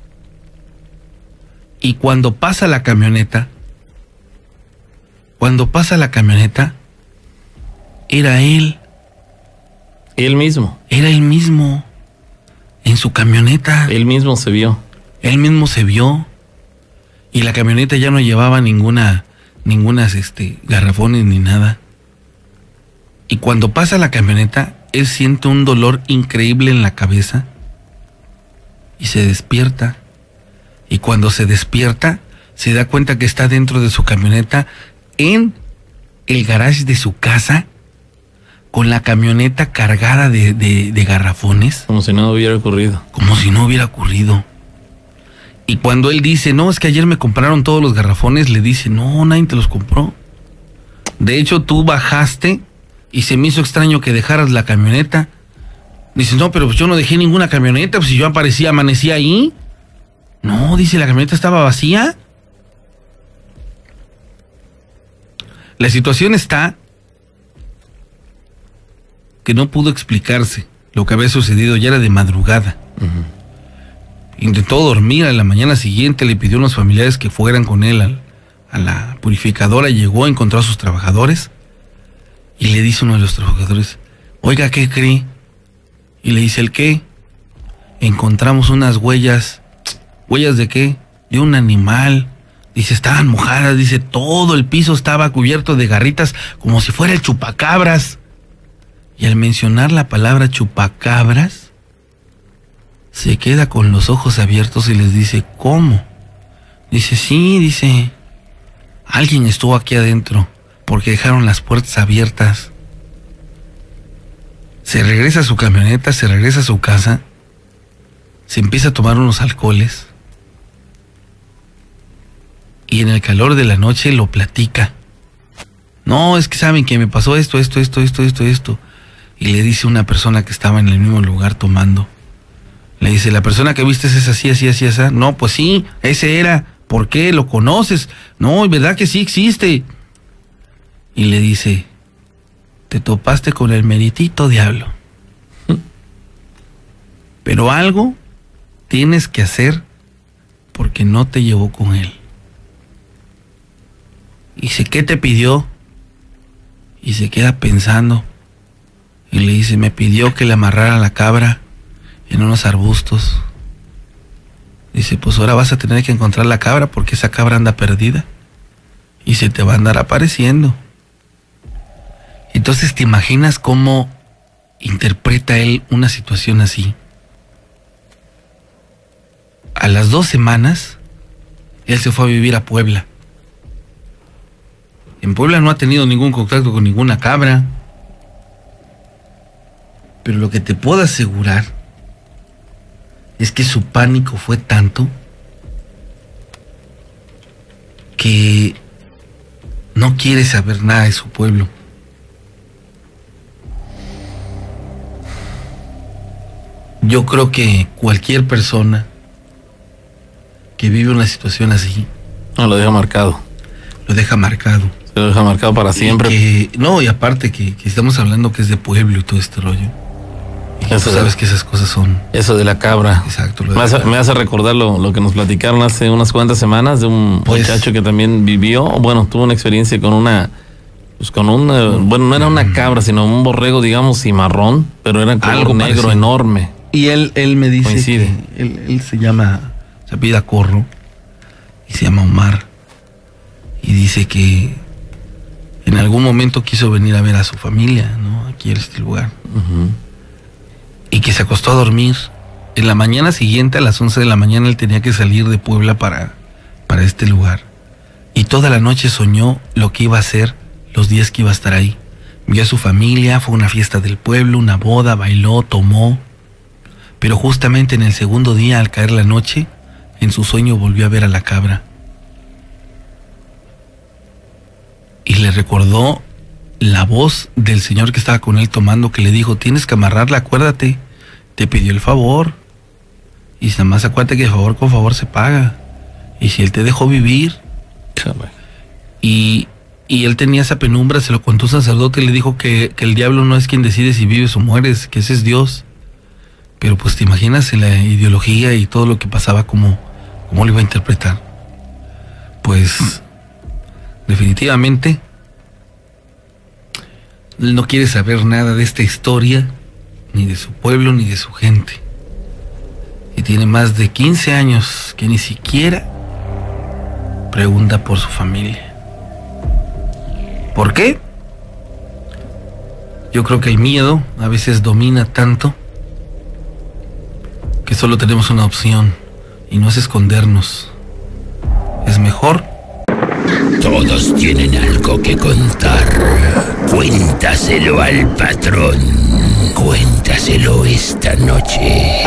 Y cuando pasa la camioneta, cuando pasa la camioneta, era él. Él mismo. Era él mismo, en su camioneta. Él mismo se vio. Él mismo se vio. Y la camioneta ya no llevaba ninguna, ningunas este, garrafones ni nada. Y cuando pasa la camioneta, él siente un dolor increíble en la cabeza. Y se despierta. Y cuando se despierta, se da cuenta que está dentro de su camioneta, en el garage de su casa, con la camioneta cargada de, de, de garrafones. Como si no hubiera ocurrido. Como si no hubiera ocurrido. Y cuando él dice: no, es que ayer me compraron todos los garrafones, le dice: no, nadie te los compró. De hecho, tú bajaste y se me hizo extraño que dejaras la camioneta. Dice: no, pero pues yo no dejé ninguna camioneta, pues si yo aparecía, amanecía ahí. No, dice, la camioneta estaba vacía. La situación está que no pudo explicarse lo que había sucedido, ya era de madrugada. Uh-huh. Intentó dormir, a la mañana siguiente le pidió a unos familiares que fueran con él a, a la purificadora, llegó, encontró a sus trabajadores y le dice uno de los trabajadores: oiga, ¿qué cree? Y le dice: ¿el qué? Encontramos unas huellas. ¿Huellas de qué? De un animal. Dice: estaban mojadas, dice, todo el piso estaba cubierto de garritas como si fuera el chupacabras. Y al mencionar la palabra chupacabras, se queda con los ojos abiertos y les dice: ¿cómo? Dice: sí, dice, alguien estuvo aquí adentro porque dejaron las puertas abiertas. Se regresa a su camioneta, se regresa a su casa, se empieza a tomar unos alcoholes y en el calor de la noche lo platica. No, es que saben que me pasó esto, esto, esto, esto, esto, esto. Y le dice una persona que estaba en el mismo lugar tomando. Le dice: ¿la persona que viste es así, así, así, así? No, pues sí, ese era. ¿Por qué? ¿Lo conoces? No, ¿verdad que sí existe? Y le dice: te topaste con el meritito diablo. Pero algo tienes que hacer porque no te llevó con él. Y dice: ¿qué te pidió? Y se queda pensando. Y le dice, me pidió que le amarrara la cabra en unos arbustos. Dice, pues ahora vas a tener que encontrar la cabra porque esa cabra anda perdida y se te va a andar apareciendo. Entonces, ¿te imaginas cómo interpreta él una situación así? A las dos semanas, él se fue a vivir a Puebla. En Puebla no ha tenido ningún contacto con ninguna cabra. Pero lo que te puedo asegurar es que su pánico fue tanto que no quiere saber nada de su pueblo. Yo creo que cualquier persona que vive una situación así, no, lo deja marcado. Lo deja marcado. Se lo deja marcado para siempre. Y que, no, y aparte que, que estamos hablando que es de pueblo y todo este rollo. Y que tú sabes que esas cosas son... Eso de la cabra. Exacto. Lo de me, hace, la cabra. me hace recordar lo, lo que nos platicaron hace unas cuantas semanas de un pues, muchacho que también vivió, bueno, tuvo una experiencia con una... Pues con un, bueno, no era una cabra, sino un borrego, digamos, cimarrón, pero era color negro parecido. Enorme. Y él, él me dice Coincide. que él, él se llama, se apellida Corro, y se llama Omar, y dice que en algún momento quiso venir a ver a su familia, ¿no? Aquí en este lugar. Uh-huh. Y que se acostó a dormir. En la mañana siguiente, a las once de la mañana, él tenía que salir de Puebla para, para este lugar. Y toda la noche soñó lo que iba a hacer los días que iba a estar ahí. Vio a su familia, fue a una fiesta del pueblo, una boda, bailó, tomó. Pero justamente en el segundo día, al caer la noche, en su sueño volvió a ver a la cabra. Y le recordó la voz del señor que estaba con él tomando, que le dijo, tienes que amarrarla, acuérdate, te pidió el favor. Y nada más acuérdate que el favor con favor se paga. Y si él te dejó vivir, y, y él tenía esa penumbra, se lo contó un sacerdote y le dijo que, que el diablo no es quien decide si vives o mueres, que ese es Dios. Pero pues te imaginas la ideología y todo lo que pasaba, cómo, cómo lo iba a interpretar. Pues definitivamente él no quiere saber nada de esta historia, ni de su pueblo, ni de su gente. Y tiene más de quince años que ni siquiera pregunta por su familia. ¿Por qué? Yo creo que el miedo a veces domina tanto que solo tenemos una opción, y no es escondernos. Es mejor. Todos tienen algo que contar. Cuéntaselo al patrón. Cuéntaselo esta noche.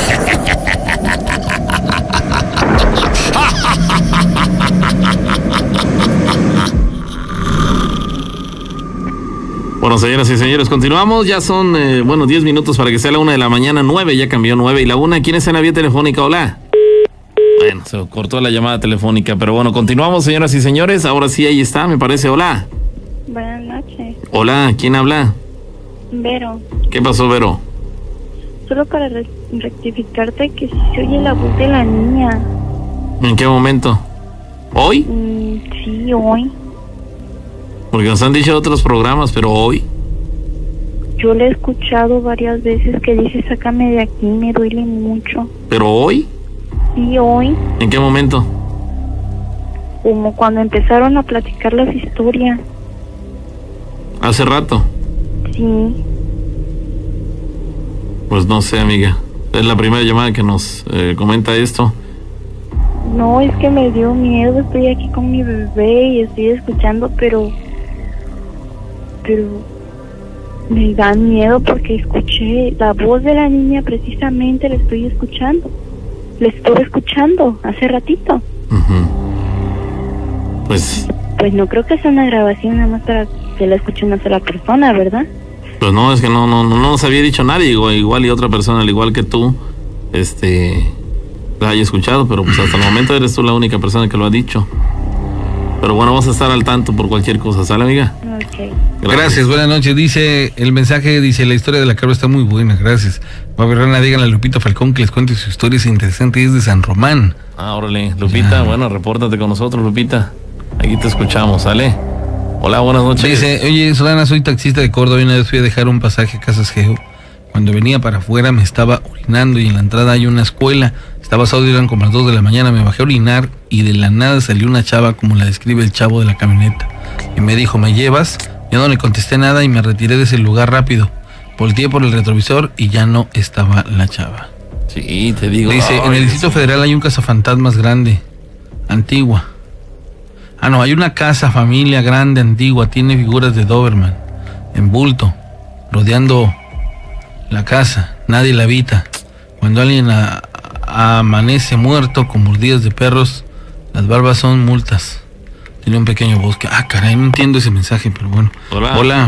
Bueno, señoras y señores, continuamos. Ya son, eh, bueno, diez minutos para que sea la una de la mañana. Nueve, ya cambió nueve. Y la una, ¿quién está en la vía telefónica? Hola. Bueno, se cortó la llamada telefónica. Pero bueno, continuamos, señoras y señores. Ahora sí, ahí está, me parece. Hola. Buenas noches. Hola, ¿quién habla? Vero. ¿Qué pasó, Vero? Solo para re- rectificarte que si se oye la voz de la niña. ¿En qué momento? ¿Hoy? Mm, sí, hoy. Porque nos han dicho otros programas, pero hoy. Yo le he escuchado varias veces que dice, sácame de aquí, me duele mucho. ¿Pero hoy? Sí, hoy. ¿En qué momento? Como cuando empezaron a platicar las historias. Hace rato. Sí. Pues no sé, amiga. Es la primera llamada que nos eh, comenta esto. No, es que me dio miedo. Estoy aquí con mi bebé y estoy escuchando, pero... Pero... me da miedo porque escuché la voz de la niña, precisamente la estoy escuchando. La estuve escuchando hace ratito. Uh-huh. Pues... Pues no creo que sea una grabación nada más para que la escuche una sola persona, ¿verdad? Pues no, es que no, no, no nos había dicho nadie, igual, igual y otra persona, al igual que tú, este, la haya escuchado, pero pues hasta el momento eres tú la única persona que lo ha dicho. Pero bueno, vamos a estar al tanto por cualquier cosa, ¿sale, amiga? Ok. Gracias, gracias, buenas noches. Dice, el mensaje dice, la historia de la cabra está muy buena, gracias. Baberrana, díganle a Lupita Falcón que les cuente su historia, es interesante, es de San Román. Ah, órale, Lupita, ya. Bueno, repórtate con nosotros, Lupita. Aquí te escuchamos, ¿sale? Hola, buenas noches. Dice, oye, Solana, soy taxista de Córdoba y una vez fui a dejar un pasaje a Casas Geo. Cuando venía para afuera me estaba orinando y en la entrada hay una escuela. Estaba sábado y eran como las dos de la mañana, me bajé a orinar y de la nada salió una chava como la describe el chavo de la camioneta. Y me dijo, ¿me llevas? Yo no le contesté nada y me retiré de ese lugar rápido. Volteé por el retrovisor y ya no estaba la chava. Sí, te digo. Dice, en el Distrito Federal hay un cazafantasmas grande, antigua. Ah, no, hay una casa familia grande, antigua, tiene figuras de Doberman, en bulto, rodeando la casa, nadie la habita. Cuando alguien a, a amanece muerto con mordidas de perros, las barbas son multas. Tiene un pequeño bosque. Ah, caray, no entiendo ese mensaje, pero bueno. Hola. Hola.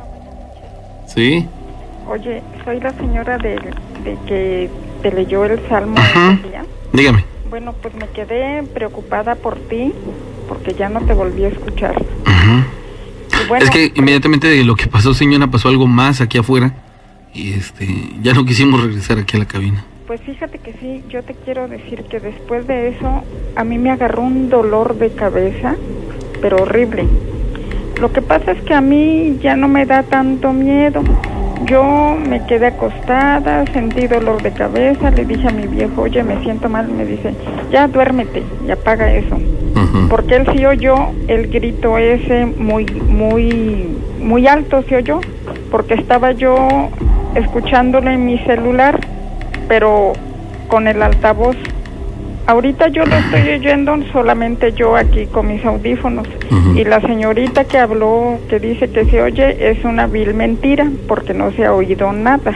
¿Sí? Oye, soy la señora de, de que te leyó el Salmo Ajá. ese día. Dígame. Bueno, pues me quedé preocupada por ti, porque ya no te volví a escuchar. Uh-huh. Y bueno, es que inmediatamente de lo que pasó, señora, pasó algo más aquí afuera y este ya no quisimos regresar aquí a la cabina. Pues fíjate que sí, yo te quiero decir que después de eso a mí me agarró un dolor de cabeza, pero horrible. Lo que pasa es que a mí ya no me da tanto miedo. Yo me quedé acostada, sentí dolor de cabeza, le dije a mi viejo, oye, me siento mal, me dice, ya duérmete y apaga eso. Uh-huh. Porque él sí oyó el grito ese muy, muy, muy alto, sí oyó, porque estaba yo escuchándolo en mi celular, pero con el altavoz. Ahorita yo lo estoy oyendo solamente yo aquí con mis audífonos. Uh-huh. Y la señorita que habló, que dice que se oye, es una vil mentira, porque no se ha oído nada.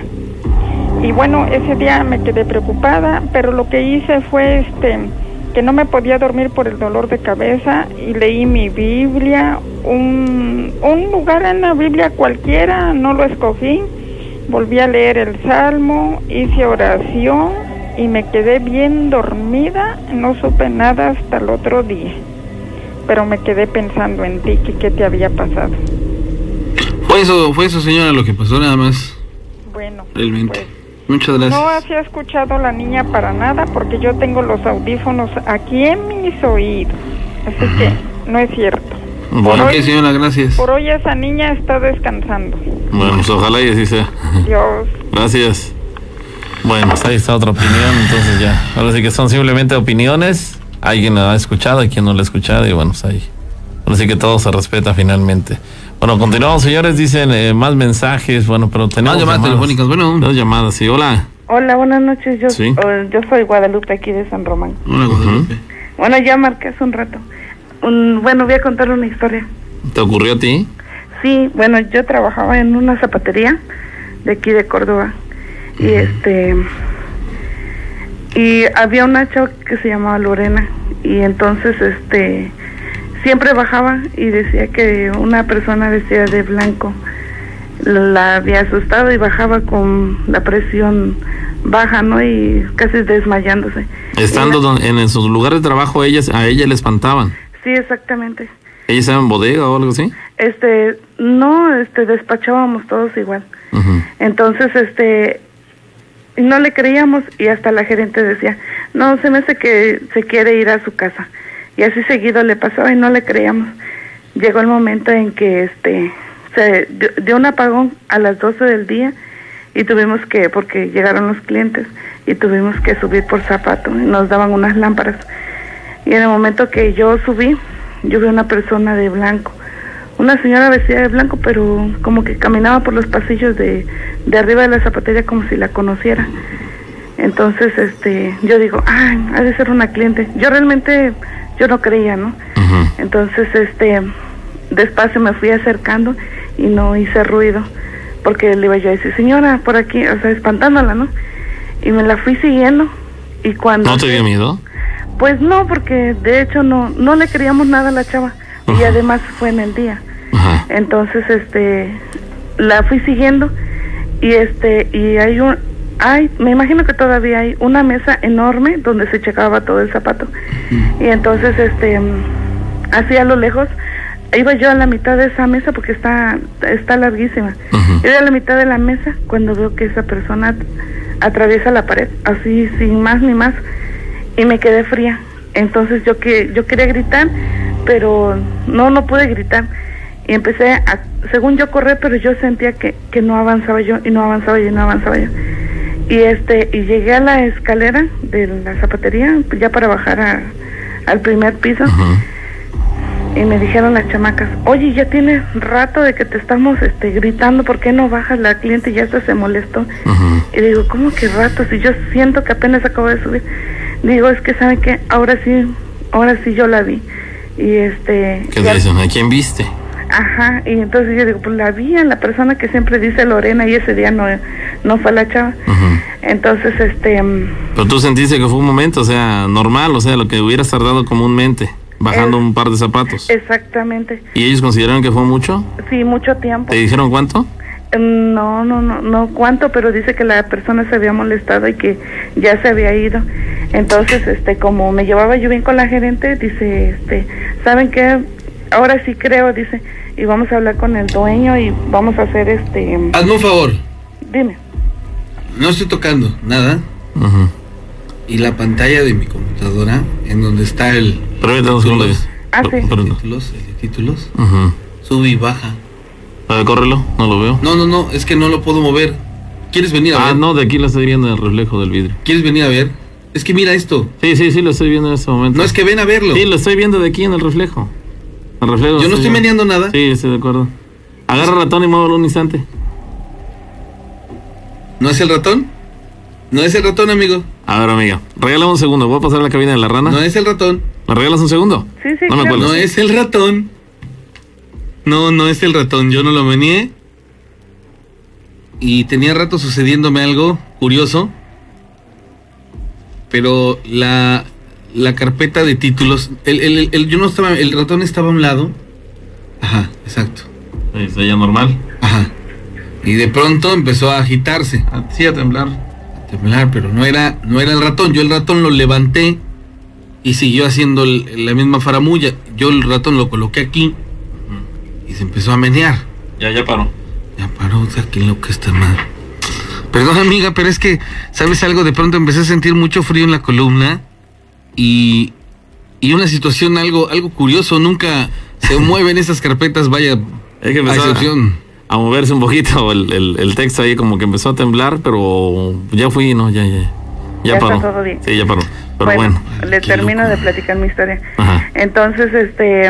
Y bueno, ese día me quedé preocupada, pero lo que hice fue este que no me podía dormir por el dolor de cabeza y leí mi Biblia, un, un lugar en la Biblia cualquiera, no lo escogí. Volví a leer el Salmo, hice oración y me quedé bien dormida, no supe nada hasta el otro día, pero me quedé pensando en ti, que qué te había pasado. Fue eso, fue eso, señora, lo que pasó nada más. Bueno, realmente. Pues, muchas gracias. No había escuchado a la niña para nada, porque yo tengo los audífonos aquí en mis oídos, así uh-huh. que no es cierto. Bueno, ok, señora, gracias. Por hoy esa niña está descansando. Bueno, pues ojalá y así sea. Dios. Gracias. Bueno, pues ahí está otra opinión, entonces ya. Ahora sí que son simplemente opiniones. Alguien la ha escuchado, hay quien no la ha escuchado y bueno, pues ahí. Ahora sí que todo se respeta finalmente. Bueno, continuamos, señores. Dicen eh, más mensajes, bueno, pero tenemos más llamadas, llamadas telefónicas, bueno. Dos llamadas, sí, hola. Hola, buenas noches. Yo, ¿Sí? oh, yo soy Guadalupe, aquí de San Román. Hola, Guadalupe. Uh-huh. Bueno, ya marqué hace un rato. Un, bueno, voy a contar una historia. ¿Te ocurrió a ti? Sí, bueno, yo trabajaba en una zapatería de aquí de Córdoba. Y este y había una chava que se llamaba Lorena y entonces este siempre bajaba y decía que una persona vestida de blanco la había asustado y bajaba con la presión baja, ¿no? Y casi desmayándose. Estando don, en, en sus lugares de trabajo, ellas a ella le espantaban. Sí, exactamente. ¿Ella estaba en bodega o algo así? Este, no, este despachábamos todos igual. Uh-huh. Entonces, este no le creíamos y hasta la gerente decía, no, se me hace que se quiere ir a su casa. Y así seguido le pasaba y no le creíamos. Llegó el momento en que este se dio un apagón a las doce del día y tuvimos que, porque llegaron los clientes, y tuvimos que subir por zapato y nos daban unas lámparas. Y en el momento que yo subí, yo vi una persona de blanco. Una señora vestida de blanco, pero como que caminaba por los pasillos de, de arriba de la zapatería como si la conociera. Entonces, este, yo digo, ay, ha de ser una cliente. Yo realmente, yo no creía, ¿no? Uh-huh. Entonces, este, despacio me fui acercando y no hice ruido, porque le iba yo a decir, señora, por aquí, o sea, espantándola, ¿no? Y me la fui siguiendo, y cuando... ¿No te dio miedo? Pues no, porque de hecho no, no le creíamos nada a la chava. Uh-huh. Y además fue en el día. Uh-huh. Entonces, este, la fui siguiendo y este, y hay un, hay, me imagino que todavía hay una mesa enorme donde se checaba todo el zapato. Uh-huh. Y entonces, este, así a lo lejos, iba yo a la mitad de esa mesa porque está, está larguísima. Uh-huh. Iba a la mitad de la mesa cuando veo que esa persona atraviesa la pared, así sin más ni más, y me quedé fría. Entonces yo que, yo quería gritar, pero no, no pude gritar. y empecé a, según yo, correr, pero yo sentía que, que no avanzaba yo, y no avanzaba yo, y no avanzaba yo. Y este, y llegué a la escalera de la zapatería, ya para bajar a, al primer piso, uh-huh. y me dijeron las chamacas, oye, ya tiene rato de que te estamos este, gritando, ¿por qué no bajas? La cliente ya hasta se molestó. Uh-huh. Y digo, ¿cómo que rato? Si yo siento que apenas acabo de subir. Digo, es que ¿saben qué? Ahora sí, ahora sí yo la vi. Y este... ¿Qué te dicen? ¿A quién viste? Ajá, y entonces yo digo, pues la vi a la persona que siempre dice Lorena, y ese día no, no fue la chava. Uh-huh. Entonces, este... Pero tú sentiste que fue un momento, o sea, normal, o sea, lo que hubieras tardado comúnmente, bajando es, un par de zapatos. Exactamente. ¿Y ellos consideraron que fue mucho? Sí, mucho tiempo. ¿Te dijeron cuánto? No, no, no, no cuánto, pero dice que la persona se había molestado y que ya se había ido. Entonces, este, como me llevaba yo bien con la gerente, dice, este, ¿saben qué? Ahora sí creo, dice, y vamos a hablar con el dueño y vamos a hacer este... Hazme un favor. Dime. No estoy tocando nada. Uh-huh. Y la pantalla de mi computadora, en donde está el... Permítame un segundo. Ah, sí. El de títulos, el de títulos. Uh-huh. Sube y baja. A ver, córrelo, no lo veo. No, no, no, es que no lo puedo mover. ¿Quieres venir a ah, ver? Ah, no, de aquí lo estoy viendo en el reflejo del vidrio. ¿Quieres venir a ver? Es que mira esto. Sí, sí, sí, lo estoy viendo en este momento. No, es que ven a verlo. Sí, lo estoy viendo de aquí en el reflejo. El reflejo. Yo no estoy meneando nada. Sí, estoy de acuerdo. Agarra el ratón y muévelo un instante. ¿No es el ratón? No es el ratón, amigo. A ver, amiga, regálame un segundo. Voy a pasar a la cabina de la rana. No es el ratón. ¿Me regalas un segundo? Sí, sí. No me acuerdo. No es el ratón. No, no es el ratón. Yo no lo meneé. Y tenía rato sucediéndome algo curioso. Pero la, la carpeta de títulos, el, el, el, el, yo no estaba, el ratón estaba a un lado. Ajá, exacto. ¿Es ya normal? Ajá. Y de pronto empezó a agitarse. Sí, a temblar. A temblar, pero no era, no era el ratón. Yo el ratón lo levanté y siguió haciendo el, la misma faramulla. Yo el ratón lo coloqué aquí y se empezó a menear. Ya, ya paró. Ya paró, o sea, qué loca esta madre. Perdón, amiga, pero es que, ¿sabes algo? De pronto empecé a sentir mucho frío en la columna y, y una situación algo, algo curioso. Nunca se mueven esas carpetas, vaya, es que empezó a excepción. A, a moverse un poquito el, el, el texto ahí, como que empezó a temblar, pero ya fui, no, ya, ya. Ya, ya paró. Está todo bien. Sí, ya paró. Pero bueno, bueno. le termino loco de platicar mi historia. Ajá. Entonces, este...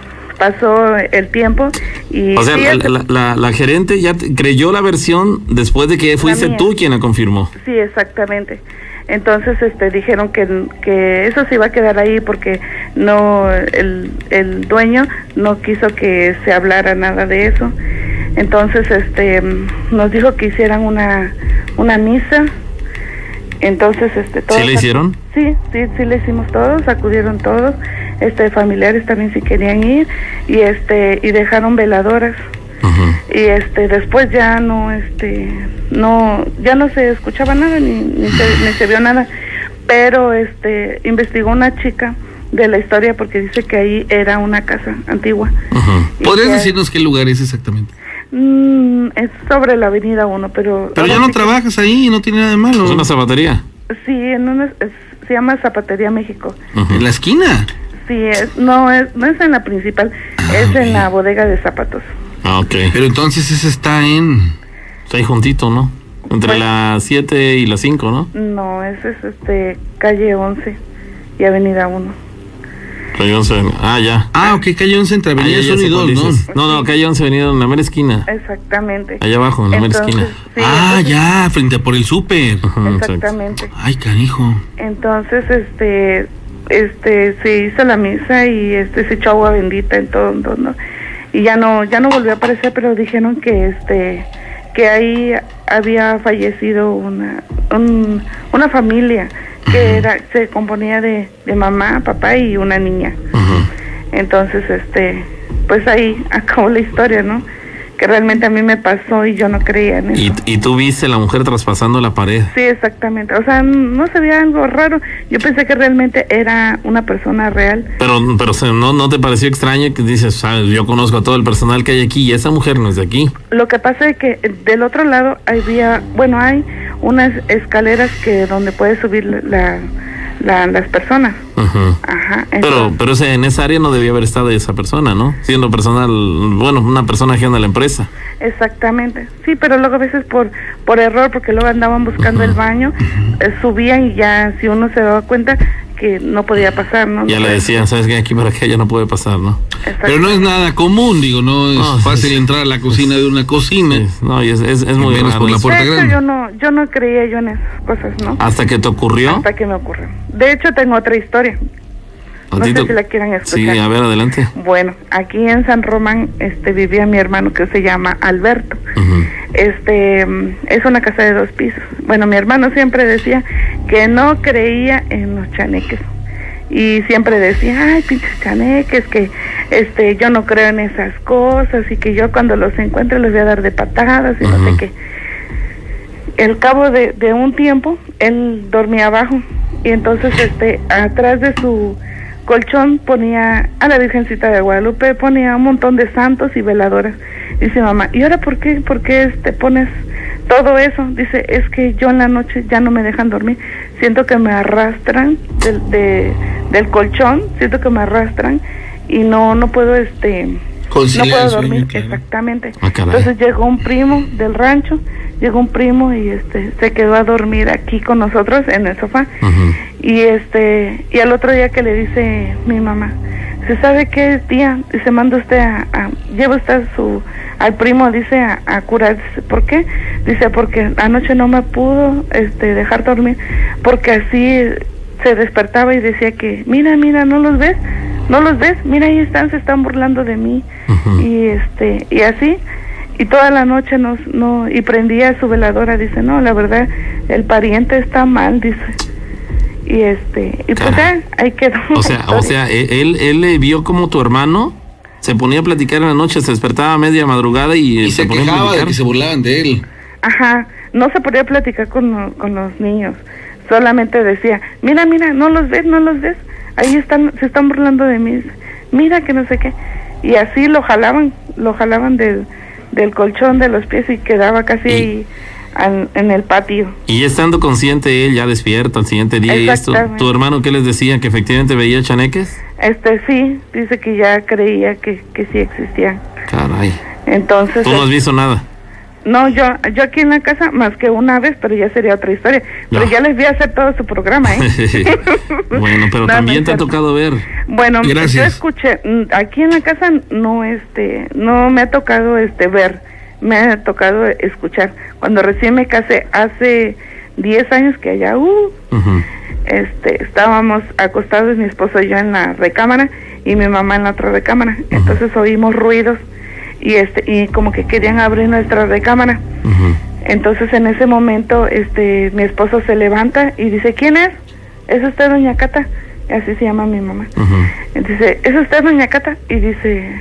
pasó el tiempo y... O sea, sí, la, la, la, la gerente ya creyó la versión después de que fuiste tú quien la confirmó. Sí, exactamente. Entonces este dijeron que, que eso se iba a quedar ahí porque no el, el dueño no quiso que se hablara nada de eso. Entonces este nos dijo que hicieran una, una misa. Entonces este todos ¿Sí le hicieron? Sí, sí, sí le hicimos todos, acudieron todos, este familiares también si querían ir y este y dejaron veladoras. Uh-huh. Y este después ya no este no ya no se escuchaba nada ni ni se, ni se vio nada, pero este investigó una chica de la historia porque dice que ahí era una casa antigua. Uh-huh. ¿Podrías que, decirnos qué lugar es exactamente? Mm, es sobre la avenida uno, pero... Pero ya no trabajas ahí, no tiene nada de malo. ¿Es una zapatería? Sí, en una, es, se llama Zapatería México. Uh-huh. ¿En la esquina? Sí, es, no, es, no es en la principal, ah, es okay. en la bodega de zapatos. Ah, ok. Pero entonces ese está en... Está ahí juntito, ¿no? Entre bueno, la siete y la cinco, ¿no? No, ese es este, calle once y avenida uno. Calle once, ah, ya. Ah, ok, calle once entre avenida ah, uno y dos, ¿no? No, no, calle once, avenida en la mera esquina. Exactamente. Allá abajo, en la mera esquina. Sí, ah, entonces, ya, frente a por el súper. Uh-huh, exactamente. Ay, canijo. Entonces, este, este, se hizo la misa y este se echó agua bendita en todo, ¿no? Y ya no, ya no volvió a aparecer, pero dijeron que este, que ahí había fallecido una, un, una familia que era, se componía de, de mamá, papá y una niña. Uh-huh. Entonces, este, pues ahí acabó la historia, ¿no? Que realmente a mí me pasó y yo no creía en eso. ¿Y, y tú viste a la mujer traspasando la pared? Sí, exactamente. O sea, no se veía algo raro. Yo pensé que realmente era una persona real. Pero, pero ¿no, no te pareció extraño que dices, sabes, yo conozco a todo el personal que hay aquí y esa mujer no es de aquí? Lo que pasa es que del otro lado había, bueno, hay unas escaleras que donde puedes subir la, la, las personas. Uh-huh. Ajá. Pero, Entonces, pero ese, en esa área no debía haber estado esa persona, ¿no? Siendo personal, bueno, una persona ajena a la empresa. exactamente. Sí, pero luego a veces por por error, porque luego andaban buscando Uh-huh. el baño, eh, subían y ya si uno se daba cuenta que no podía pasar, ¿no? Ya le decían, ¿sabes qué? Aquí para acá ya no puede pasar, ¿no? Pero no es nada común, digo, no es No, sí, fácil sí. entrar a la cocina de una cocina. Sí, no, y es, es, es muy Menos raro por la eso. puerta De hecho, grande. yo no, yo no creía yo en esas cosas, ¿no? Hasta que te ocurrió. Hasta que me ocurrió. De hecho, tengo otra historia. ¿A No ti sé te- si la quieran escuchar. Sí, a ver, adelante. Bueno, aquí en San Román este, vivía mi hermano que se llama Alberto. Ujú. Este mm, es una casa de dos pisos. Bueno, mi hermano siempre decía que no creía en los chaneques. Y siempre decía, ay, pinches chaneques, que este yo no creo en esas cosas y que yo cuando los encuentre les voy a dar de patadas y no Ujú. sé qué. El cabo de, de un tiempo, él dormía abajo y entonces este atrás de su colchón ponía a la Virgencita de Guadalupe, ponía un montón de santos y veladoras. Dice mamá, ¿y ahora por qué, por qué este, pones todo eso? Dice, es que yo en la noche ya no me dejan dormir, siento que me arrastran del, de, del colchón, siento que me arrastran y no no puedo este no Conciliar puedo el sueño, dormir, claro. exactamente. Ah, caray. Entonces llegó un primo del rancho, llegó un primo y este se quedó a dormir aquí con nosotros en el sofá. Ujú. Y este y al otro día que le dice mi mamá, ¿se sabe qué tía? Dice, manda usted a, a lleva usted a su al primo, dice, a, a curar. Dice, ¿por qué? Dice, porque anoche no me pudo este dejar dormir, porque así se despertaba y decía que, mira, mira, ¿no los ves? ¿No los ves? Mira, ahí están, se están burlando de mí. Ujú. Y este y así y toda la noche nos no y prendía su veladora. Dice, no, la verdad el pariente está mal, dice. Y este y pues Caray. ya ahí quedó. O sea, o sea, e- él, él le vio como tu hermano se ponía a platicar en la noche, se despertaba a media madrugada y, Y se ponía a quejaba de platicar. que se burlaban de él. Ajá, no se podía platicar con, lo- con los niños, solamente decía, mira, mira, no los ves, no los ves, ahí están, se están burlando de mí, mira que no sé qué, y así lo jalaban, lo jalaban del, del colchón de los pies y quedaba casi Y- ahí an- en el patio. Y ya estando consciente él, ya despierto al siguiente día y esto, Exactamente. ¿tu hermano qué les decía? ¿Que efectivamente veía chaneques? Este sí, dice que ya creía que, que sí existían. Caray. Entonces, ¿Tú no has eh, visto nada? no, yo yo aquí en la casa más que una vez, pero ya sería otra historia. Pero No. ya les voy a hacer todo su programa, ¿eh? Bueno, pero No, no también es te ha cierto. tocado ver. Bueno, Gracias. yo escuché, mm, aquí en la casa no este no me ha tocado este ver, me ha tocado escuchar. Cuando recién me casé hace diez años que allá uh, Ujú. este estábamos acostados mi esposo y yo en la recámara y mi mamá en la otra recámara. Entonces oímos ruidos y este y como que querían abrir nuestra recámara. Ujú. Entonces en ese momento este mi esposo se levanta y dice, ¿quién es? ¿Es usted doña Cata? Así se llama mi mamá. Ujú. Dice, ¿es usted doña Cata? Y dice,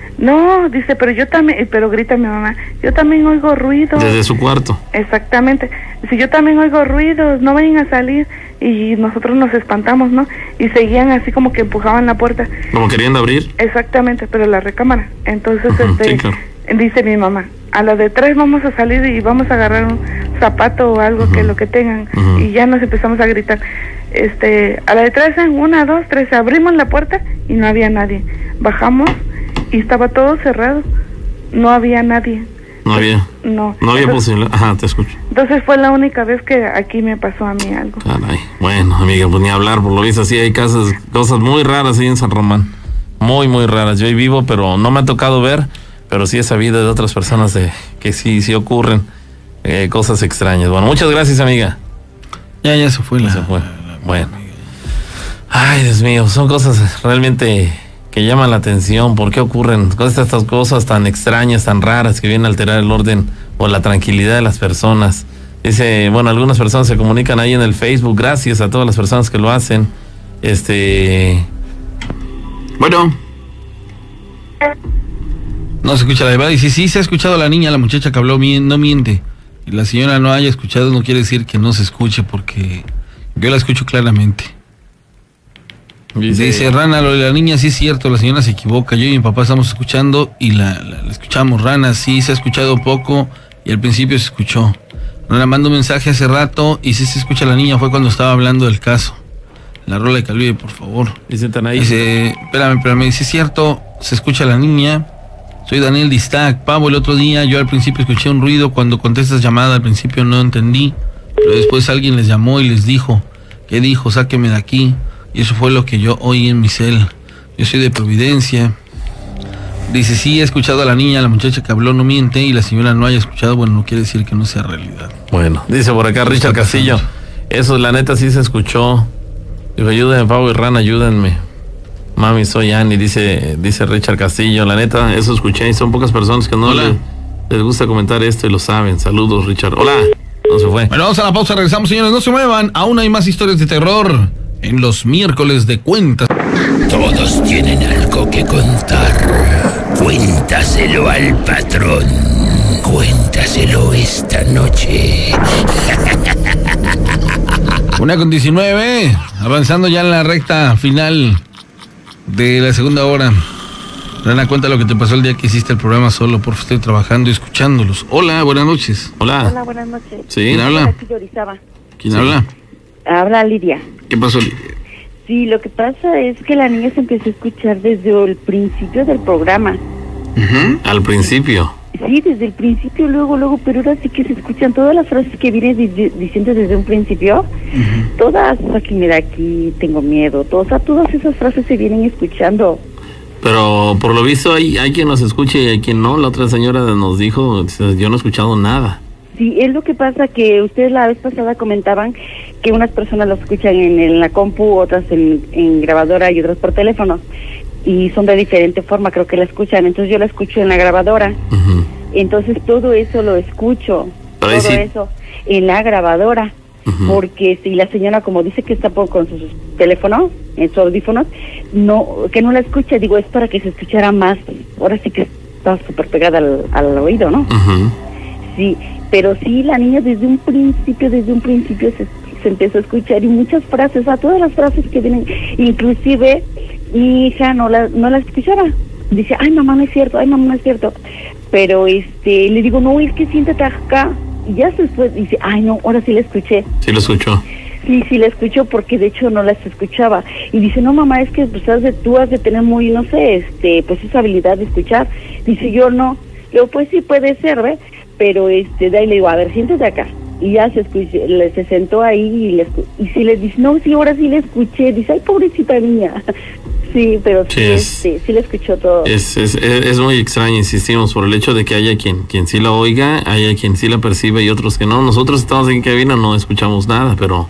no, dice, pero yo también, pero grita mi mamá, yo también oigo ruidos. Desde su cuarto. Exactamente. Dice, yo también oigo ruidos, no vayan a salir. Y nosotros nos espantamos, ¿no? Y seguían así como que empujaban la puerta. Como queriendo abrir. Exactamente, pero la recámara. Entonces, Ujú, este, sí, claro. dice mi mamá, a la de tres vamos a salir y vamos a agarrar un zapato o algo, Ujú. que lo que tengan. Ujú. Y ya nos empezamos a gritar. Este, a la de tres, en una, dos, tres, abrimos la puerta y no había nadie. Bajamos y estaba todo cerrado. No había nadie. No había. No. No había Entonces, posibilidad. Ajá, te escucho. entonces fue la única vez que aquí me pasó a mí algo. Caray. Bueno, amiga, pues ni hablar, por lo visto así hay casas, cosas muy raras ahí en San Román. Muy, muy raras. Yo ahí vivo, pero no me ha tocado ver, pero sí he sabido de otras personas de que sí, sí ocurren eh, cosas extrañas. Bueno, muchas gracias, amiga. Ya, ya se fue la. Se fue. Bueno. Ay, Dios mío, son cosas realmente que llaman la atención. ¿Por qué ocurren todas estas cosas tan extrañas, tan raras, que vienen a alterar el orden o la tranquilidad de las personas? Dice, bueno, algunas personas se comunican ahí en el Facebook. Gracias a todas las personas que lo hacen. Este... Bueno. No se escucha la llamada. Y si sí se ha escuchado a la niña, la muchacha que habló, mien- no miente. Y la señora no haya escuchado no quiere decir que no se escuche, porque yo la escucho claramente. Dice, Dice Rana, lo de la niña sí es cierto, la señora se equivoca. Yo y mi papá estamos escuchando y la, la, la escuchamos. Rana, sí se ha escuchado poco y al principio se escuchó. Rana mandó un mensaje hace rato y sí se escucha a la niña, fue cuando estaba hablando del caso. la rola de Calibre, por favor. Dice Tanaí. Dice, espérame, espérame, dice, es cierto, se escucha la niña. Soy Daniel Distac. Pavo, el otro día yo al principio escuché un ruido cuando contestas llamada, al principio no entendí, pero después alguien les llamó y les dijo, ¿qué dijo? Sáqueme de aquí. Y eso fue lo que yo oí en mi cel. Yo soy de Providencia. Dice, sí, he escuchado a la niña, la muchacha que habló no miente, y la señora no haya escuchado, bueno, no quiere decir que no sea realidad. Bueno, dice por acá Richard Castillo, eso la neta sí se escuchó. Dijo, ayúdenme, Pavo y Ran, ayúdenme. Mami, soy Annie, dice, dice Richard Castillo, la neta, eso escuché, y son pocas personas que no les, les gusta comentar esto y lo saben. Saludos, Richard. Hola, no se fue. Bueno, vamos a la pausa, regresamos, señores, no se muevan, aún hay más historias de terror en los miércoles de cuentas. Todos tienen algo que contar. Cuéntaselo al patrón. Cuéntaselo esta noche. Una con diecinueve, avanzando ya en la recta final de la segunda hora. Rana, cuenta lo que te pasó el día que hiciste el programa solo, por estoy trabajando y escuchándolos. Hola, buenas noches. Hola. Hola, buenas noches. Sí. ¿Quién habla? ¿Quién sí. habla? Habla Lidia. ¿Qué pasó, Lidia? Sí, lo que pasa es que la niña se empezó a escuchar desde el principio del programa. Uh-huh. Al principio. Sí, desde el principio, luego, luego, pero ahora sí que se escuchan todas las frases que viene di- di- diciendo desde un principio. Uh-huh. Todas, aquí, mira, aquí tengo miedo, todo, o sea, todas esas frases se vienen escuchando. Pero por lo visto hay, hay quien nos escuche y hay quien no. La otra señora nos dijo, yo no he escuchado nada. Sí, es lo que pasa que ustedes la vez pasada comentaban que unas personas lo escuchan en, en la compu, otras en, en grabadora y otras por teléfono. Y son de diferente forma, creo que la escuchan. Entonces yo la escucho en la grabadora. Uh-huh. Entonces todo eso lo escucho. Pero todo sí. Eso en la grabadora. Uh-huh. Porque si la señora, como dice que está por, con sus teléfonos, en sus audífonos, no, que no la escucha, digo, es para que se escuchara más. Ahora sí que está súper pegada al, al oído, ¿no? Uh-huh. Sí, pero sí, la niña desde un principio, desde un principio se, se empezó a escuchar, y muchas frases, o sea, todas las frases que vienen, inclusive mi hija no la, no la escuchaba. Dice, ay, mamá, no es cierto, ay, mamá, no es cierto. Pero este, le digo, no, es que siéntate acá. Y ya después dice, ay, no, ahora sí la escuché. Sí lo escuchó. Sí, sí la escuchó, porque de hecho no las escuchaba. Y dice, no, mamá, es que pues, has de, tú has de tener muy, no sé, este, pues esa habilidad de escuchar. Dice, yo no. Le digo, pues sí puede ser, ¿ve? Pero este, de ahí le digo, a ver, siéntate acá. Y ya se escuché, le, se sentó ahí y le y si le dice, no, sí, ahora sí le escuché. Dice, ay, pobrecita niña. Sí, pero sí, sí, es, este, sí le escuchó todo. Es, es, es muy extraño, insistimos, por el hecho de que haya quien, quien sí la oiga, haya quien sí la percibe y otros que no. Nosotros estamos en cabina, no escuchamos nada, pero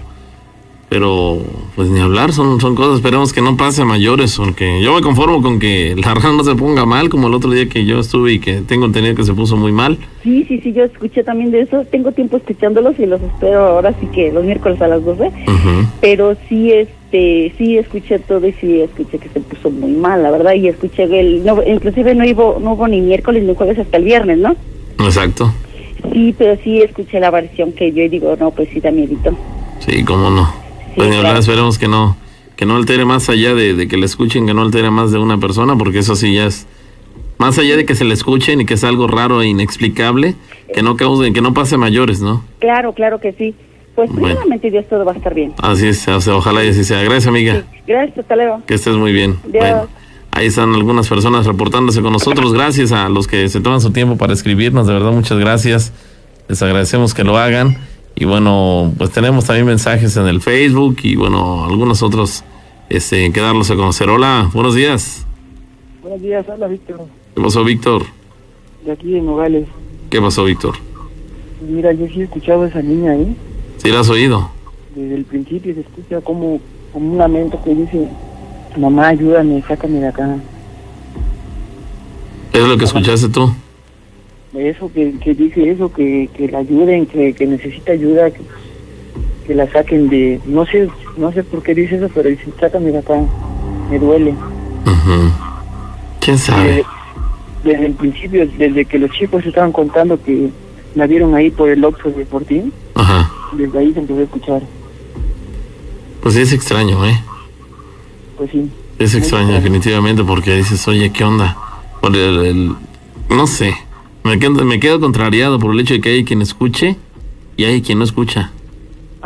pero pues ni hablar, son, son cosas, esperemos que no pase a mayores, porque yo me conformo con que la rana no se ponga mal, como el otro día que yo estuve y que tengo entendido que se puso muy mal. Sí, sí, sí, yo escuché también de eso, tengo tiempo escuchándolos y los espero ahora sí que los miércoles a las doce, uh-huh. Pero sí, este, sí escuché todo y sí escuché que se puso muy mal, la verdad, y escuché que el, no, inclusive no hubo, no hubo ni miércoles ni jueves hasta el viernes, ¿no? Exacto. Sí, pero sí escuché la versión que yo digo, no, pues sí da miedito. Sí, cómo no. Sí, pues, claro. Esperemos que no que no altere más allá de, de que le escuchen, que no altere más de una persona, porque eso sí ya es más allá de que se le escuchen y que es algo raro e inexplicable, que no cause, que no pase mayores, ¿no? Claro, claro que sí. Pues primeramente bueno. Dios, todo va a estar bien. Así es, o sea, ojalá y así sea. Gracias, amiga. Sí, gracias, hasta luego. Que estés muy bien. Dios. Bueno, ahí están algunas personas reportándose con nosotros. Gracias a los que se toman su tiempo para escribirnos, de verdad, muchas gracias. Les agradecemos que lo hagan. Y bueno, pues tenemos también mensajes en el Facebook y bueno, algunos otros este, que darlos a conocer. Hola, buenos días. Buenos días, habla Víctor. ¿Qué pasó, Víctor? De aquí de Nogales. ¿Qué pasó, Víctor? Mira, yo sí he escuchado a esa niña ahí. ¿Sí la has oído? Desde el principio se escucha como, como un lamento que dice, mamá, ayúdame, sácame de acá. ¿Es lo que escuchaste tú? Eso, que, que dice eso, que, que la ayuden, que, que necesita ayuda, que, que la saquen de... No sé no sé por qué dice eso, pero dice, sácame de acá, me duele. Uh-huh. ¿Quién sabe? Desde, desde el principio, desde que los chicos estaban contando que la vieron ahí por el Oxxo de Fortín, ajá, desde ahí se empezó a escuchar. Pues sí, es extraño, ¿eh? Pues sí. Es extraño, definitivamente, porque dices, oye, ¿qué onda? Por el, el, no sé, me quedo, me quedo contrariado por el hecho de que hay quien escuche y hay quien no escucha.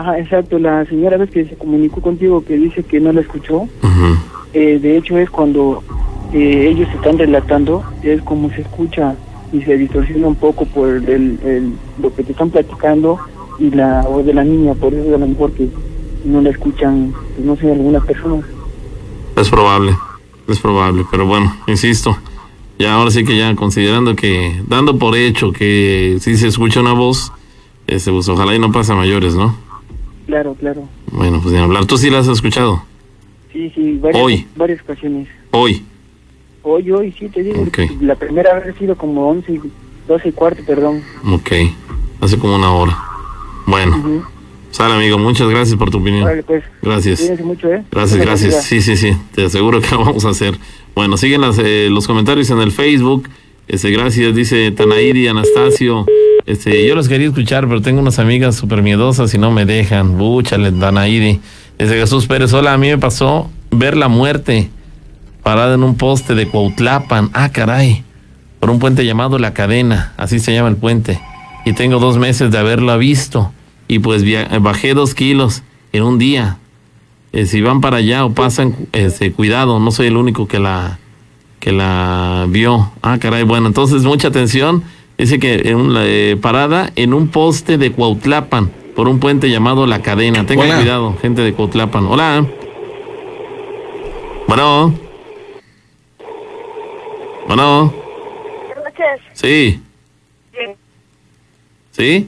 Ajá, exacto, la señora vez que se comunicó contigo que dice que no la escuchó, uh-huh. eh, de hecho es cuando eh, ellos están relatando, es como se escucha y se distorsiona un poco por el, el, lo que te están platicando y la voz de la niña, por eso a lo mejor que no la escuchan, pues, no sé, algunas personas. Es probable, es probable, pero bueno, insisto, ya ahora sí que ya considerando que, dando por hecho que sí se escucha una voz, este, pues ojalá y no pase a mayores, ¿no? Claro, claro. Bueno, pues de hablar, ¿tú sí la has escuchado? Sí, sí, varias, hoy. varias ocasiones. Hoy. Hoy, hoy, sí, te digo, okay. La primera vez ha sido como once, doce y cuarto, perdón. Ok, hace como una hora. Bueno, uh-huh. Sale, amigo, muchas gracias por tu opinión. Vale, pues. Gracias. Cuídense mucho, ¿eh? Gracias, Muchas gracias. gracias. Sí, sí, sí, te aseguro que lo vamos a hacer. Bueno, siguen las, eh, los comentarios en el Facebook. Este, gracias, dice Tanairi, Anastasio. Este, yo los quería escuchar, pero tengo unas amigas súper miedosas y no me dejan. Búchale, Tanairi. Dice Jesús Pérez, hola, a mí me pasó ver la muerte parada en un poste de Cuautlapan. Ah, caray. Por un puente llamado La Cadena, así se llama el puente. Y tengo dos meses de haberlo visto. Y pues via- bajé dos kilos en un día. Eh, si van para allá o pasan, este, cuidado, no soy el único que la que la vio. Ah, caray, bueno, entonces mucha atención. Dice que en una eh, parada en un poste de Cuautlapan por un puente llamado La Cadena. Tengan Hola. cuidado, gente de Cuautlapan. Hola. Bueno. Bueno. Buenas noches. Sí. Sí. ¿Sí?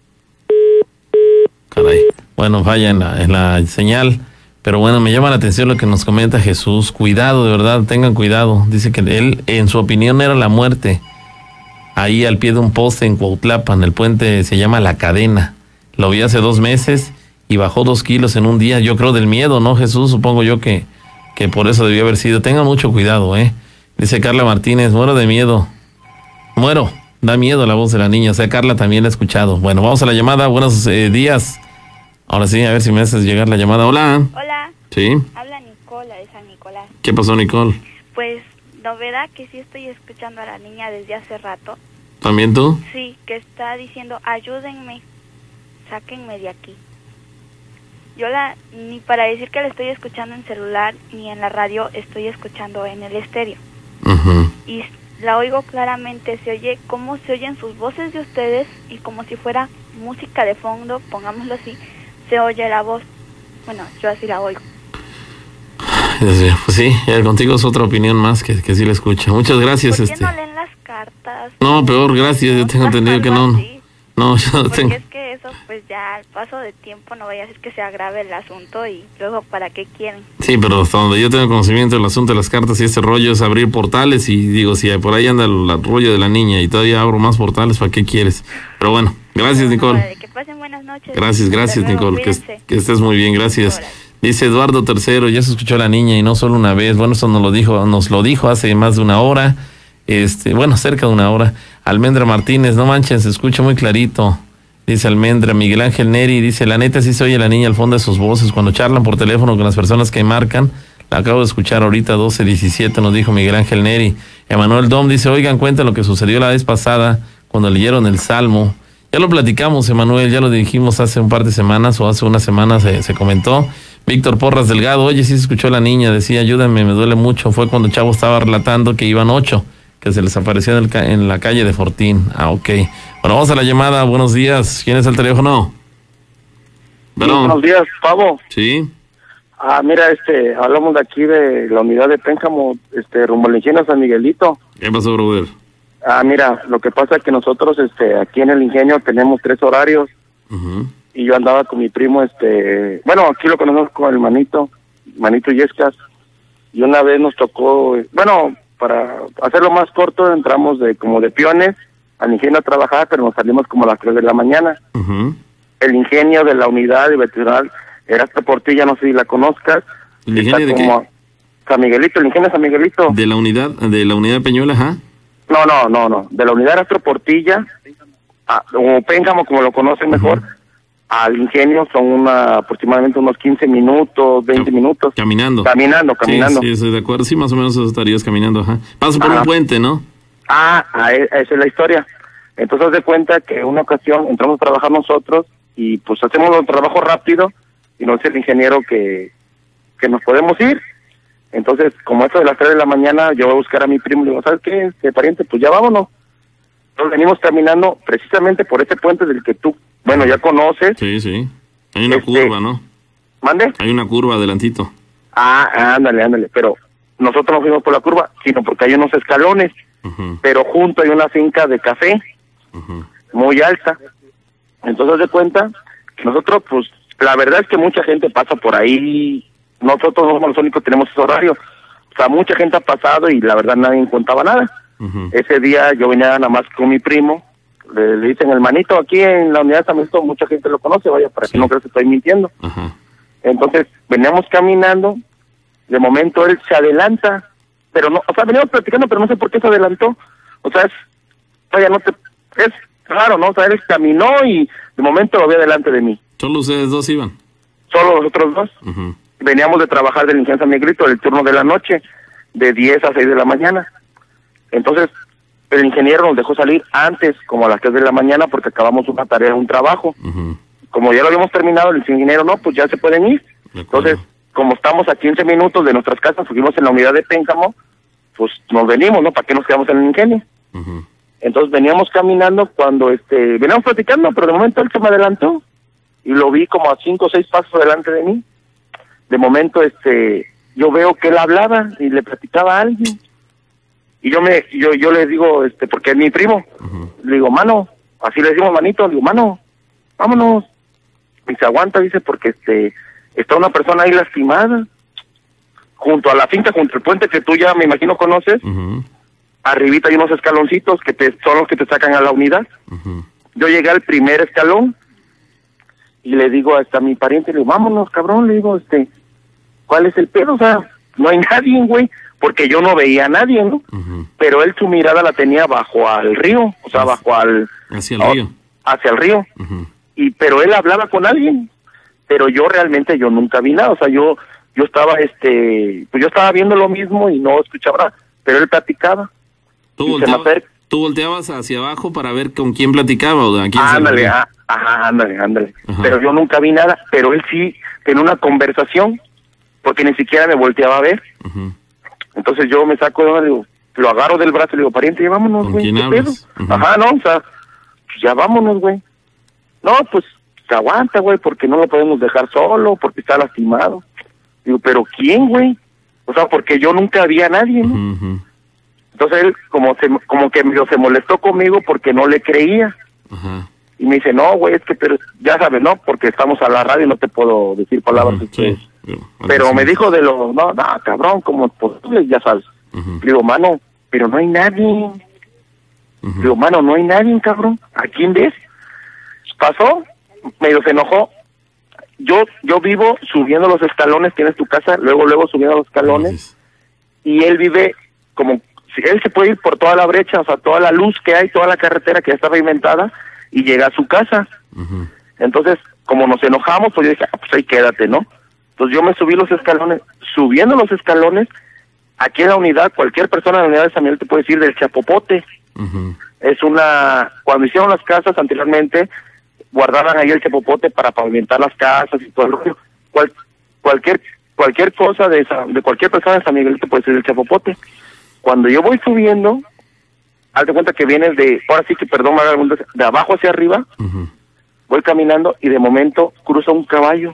Caray. Bueno, falla en la, en la señal. Pero bueno, me llama la atención lo que nos comenta Jesús. Cuidado, de verdad, tengan cuidado. Dice que él, en su opinión, era la muerte. Ahí al pie de un poste en Cuautlapan. El puente se llama La Cadena. Lo vi hace dos meses y bajó dos kilos en un día. Yo creo del miedo, ¿no, Jesús? Supongo yo que, que por eso debió haber sido. Tengan mucho cuidado, ¿eh? Dice Carla Martínez, muero de miedo. Muero. Da miedo la voz de la niña. O sea, Carla también la ha escuchado. Bueno, vamos a la llamada. Buenos eh, días. Ahora sí, a ver si me haces llegar la llamada. Hola. Hola. Sí. Habla Nicola de San Nicolás. ¿Qué pasó, Nicole? Pues, novedad que sí estoy escuchando a la niña desde hace rato. ¿También tú? Sí, que está diciendo, ayúdenme, sáquenme de aquí. Yo la, ni para decir que la estoy escuchando en celular ni en la radio, estoy escuchando en el estéreo. Uh-huh. Y la oigo claramente, se oye cómo se oyen sus voces de ustedes y como si fuera música de fondo, pongámoslo así, se oye la voz. Bueno, yo así la oigo. Pues sí, contigo es otra opinión más que, que sí la escucho. Muchas gracias. ¿Por qué este. no leen las cartas? No, peor, gracias, yo tengo entendido que no. Así. No, yo Porque tengo... es que eso, pues ya al paso de tiempo no vaya a ser que se agrave el asunto y luego, ¿para qué quieren? Sí, pero hasta donde yo tengo conocimiento del asunto de las cartas y este rollo es abrir portales y digo, si por ahí anda el, el rollo de la niña y todavía abro más portales, ¿para qué quieres? Pero bueno, gracias, Nicole. Vale, que pasen buenas noches. Gracias, gracias, luego, Nicole, que, que estés muy bien, gracias. Hola. Dice Eduardo Tercero, ya se escuchó a la niña y no solo una vez. Bueno, eso nos lo dijo, nos lo dijo hace más de una hora. Este, bueno, cerca de una hora. Almendra Martínez, no manchen, se escucha muy clarito. Dice Almendra. Miguel Ángel Neri dice, la neta sí se oye la niña al fondo de sus voces cuando charlan por teléfono con las personas que marcan. La acabo de escuchar ahorita, doce diecisiete, nos dijo Miguel Ángel Neri. Emanuel Dom dice, oigan, cuenta lo que sucedió la vez pasada cuando leyeron el Salmo. Ya lo platicamos, Emanuel, ya lo dijimos hace un par de semanas o hace una semana se, se comentó. Víctor Porras Delgado, oye, sí se escuchó la niña, decía, ayúdame, me duele mucho. Fue cuando Chavo estaba relatando que iban ocho, que se les apareció en, el ca- en la calle de Fortín. Ah, ok. Bueno, vamos a la llamada, buenos días. ¿Quién es el teléfono? Bueno. Sí, buenos días, Pavo. Sí. Ah, mira, este, hablamos de aquí de la unidad de Pénjamo, este, rumbo al Ingenio San Miguelito. ¿Qué pasó, brother? Ah, mira, lo que pasa es que nosotros, este, aquí en el Ingenio tenemos tres horarios. Uh-huh. Y yo andaba con mi primo, este, bueno, aquí lo conocemos con el Manito, Manito Yescas, y una vez nos tocó, bueno, para hacerlo más corto, entramos de como de peones al ingenio a trabajar, pero nos salimos como a las tres de la mañana. Uh-huh. El ingenio de la unidad de veterinaria era esta Portilla, no sé si la conozcas. ¿El ingenio de como qué? San Miguelito, el ingenio San Miguelito. ¿De la unidad, de la unidad de Peñuela, ajá? No, no, no, no, de la unidad Astro Portilla, a, o Pénjamo, como lo conocen mejor, uh-huh. Al ingenio son una, aproximadamente unos quince minutos, veinte minutos. Caminando. Caminando, caminando. Sí, sí, estoy de acuerdo. Sí, más o menos estarías caminando, ajá. Paso por Ajá. un puente, ¿no? Ah, esa es la historia. Entonces, haz de cuenta que una ocasión entramos a trabajar nosotros y pues hacemos el trabajo rápido y nos dice el ingeniero que, que nos podemos ir. Entonces, como eso de las tres de la mañana, yo voy a buscar a mi primo y le digo, ¿sabes qué, este pariente? Pues ya vámonos. Entonces venimos caminando precisamente por ese puente del que tú, bueno, ya conoces. Sí, sí. Hay una Este, curva, ¿no? ¿Mande? Hay una curva adelantito. Ah, ándale, ándale, pero nosotros no fuimos por la curva, sino porque hay unos escalones, Uh-huh. pero junto hay una finca de café, Uh-huh. muy alta. Entonces, haz de cuenta que nosotros, pues, la verdad es que mucha gente pasa por ahí, nosotros no somos los únicos que tenemos ese horario. O sea, mucha gente ha pasado y la verdad nadie contaba nada. Uh-huh. Ese día yo venía nada más con mi primo, le, le dicen el manito, aquí en la unidad de San Benito mucha gente lo conoce, vaya, para que no creas que estoy mintiendo. Uh-huh. Entonces, veníamos caminando, de momento él se adelanta, pero no, o sea, veníamos platicando, pero no sé por qué se adelantó. O sea, es, vaya, no te, es raro, ¿no? O sea, él caminó y de momento lo vi delante de mí. ¿Solo ustedes dos iban? Solo nosotros dos. Uh-huh. Veníamos de trabajar de Ingeniería San Miguelito, el turno de la noche, de diez a seis de la mañana. Entonces, el ingeniero nos dejó salir antes, como a las tres de la mañana, porque acabamos una tarea, un trabajo. Uh-huh. Como ya lo habíamos terminado, el ingeniero, no, pues ya se pueden ir. Entonces, como estamos a quince minutos de nuestras casas, fuimos en la unidad de Pénjamo, pues nos venimos, ¿no? ¿Para qué nos quedamos en el ingenio? Uh-huh. Entonces veníamos caminando cuando, este, veníamos platicando, pero de momento él se me adelantó y lo vi como a cinco o seis pasos delante de mí. De momento, este, yo veo que él hablaba y le platicaba a alguien. Y yo me, yo, yo le digo, este, porque es mi primo, Uh-huh. le digo, mano, así le decimos manito, le digo, mano, vámonos. Y se aguanta, dice, porque este, está una persona ahí lastimada, junto a la finca, junto al puente que tú ya me imagino conoces. Uh-huh. Arribita hay unos escaloncitos que te, son los que te sacan a la unidad. Uh-huh. Yo llegué al primer escalón y le digo hasta a mi pariente, le digo, vámonos, cabrón, le digo, este, ¿cuál es el pedo? O sea, no hay nadie, güey, porque yo no veía a nadie, ¿no? Uh-huh. Pero él su mirada la tenía bajo al río, o sea, bajo al... Hacia el río. Hacia el río. Uh-huh. Y, pero él hablaba con alguien, pero yo realmente yo nunca vi nada, o sea, yo, yo estaba, este, pues yo estaba viendo lo mismo y no escuchaba nada, pero él platicaba. ¿Tú, Y se me volteabas, acerca. tú volteabas hacia abajo para ver con quién platicaba o a quién se Ándale, refería? ah, ajá, ándale, ándale. Ajá. Pero yo nunca vi nada, pero él sí tenía una conversación, porque ni siquiera me volteaba a ver. Uh-huh. Entonces yo me saco de onda, digo, lo agarro del brazo y le digo, pariente, ya vámonos, ¿Con güey. quién ¿qué hablas? pedo? Ujú. Ajá, no, o sea, pues ya vámonos, güey. No, pues se aguanta, güey, porque no lo podemos dejar solo, porque está lastimado. Digo, ¿pero quién, güey? O sea, porque yo nunca vi a nadie, ¿no? Uh-huh. Entonces él como, se, como que medio se molestó conmigo porque no le creía. Ajá. Y me dice, no, güey, es que pero ya sabes, ¿no? Porque estamos a la radio y no te puedo decir palabras. Ujú, que- sí. Pero, Pero sí. me dijo de lo, no, no, cabrón, como posible, ya sabes. Ujú. Le digo, mano, pero no hay nadie. Ujú. Le digo, mano, no hay nadie, cabrón. ¿A quién ves? Pasó, medio se enojó. Yo yo vivo subiendo los escalones, tienes tu casa, luego, luego subiendo los escalones. Entonces, Y él vive como, si él se puede ir por toda la brecha, o sea, toda la luz que hay, toda la carretera que ya está pavimentada, y llega a su casa. ujú. Entonces, como nos enojamos, pues yo dije, ah, pues ahí quédate, ¿no? Entonces yo me subí los escalones, subiendo los escalones, aquí en la unidad, cualquier persona en la unidad de San Miguel te puede decir del chapopote. Ujú. Es una, cuando hicieron las casas anteriormente, guardaban ahí el chapopote para pavimentar las casas y todo el rollo. Cual, cualquier cualquier cosa de esa, de cualquier persona de San Miguel te puede decir el chapopote. Cuando yo voy subiendo, haz de cuenta que vienes de, ahora sí que perdón, me haga algún des- de abajo hacia arriba, Ujú. voy caminando y de momento cruza un caballo.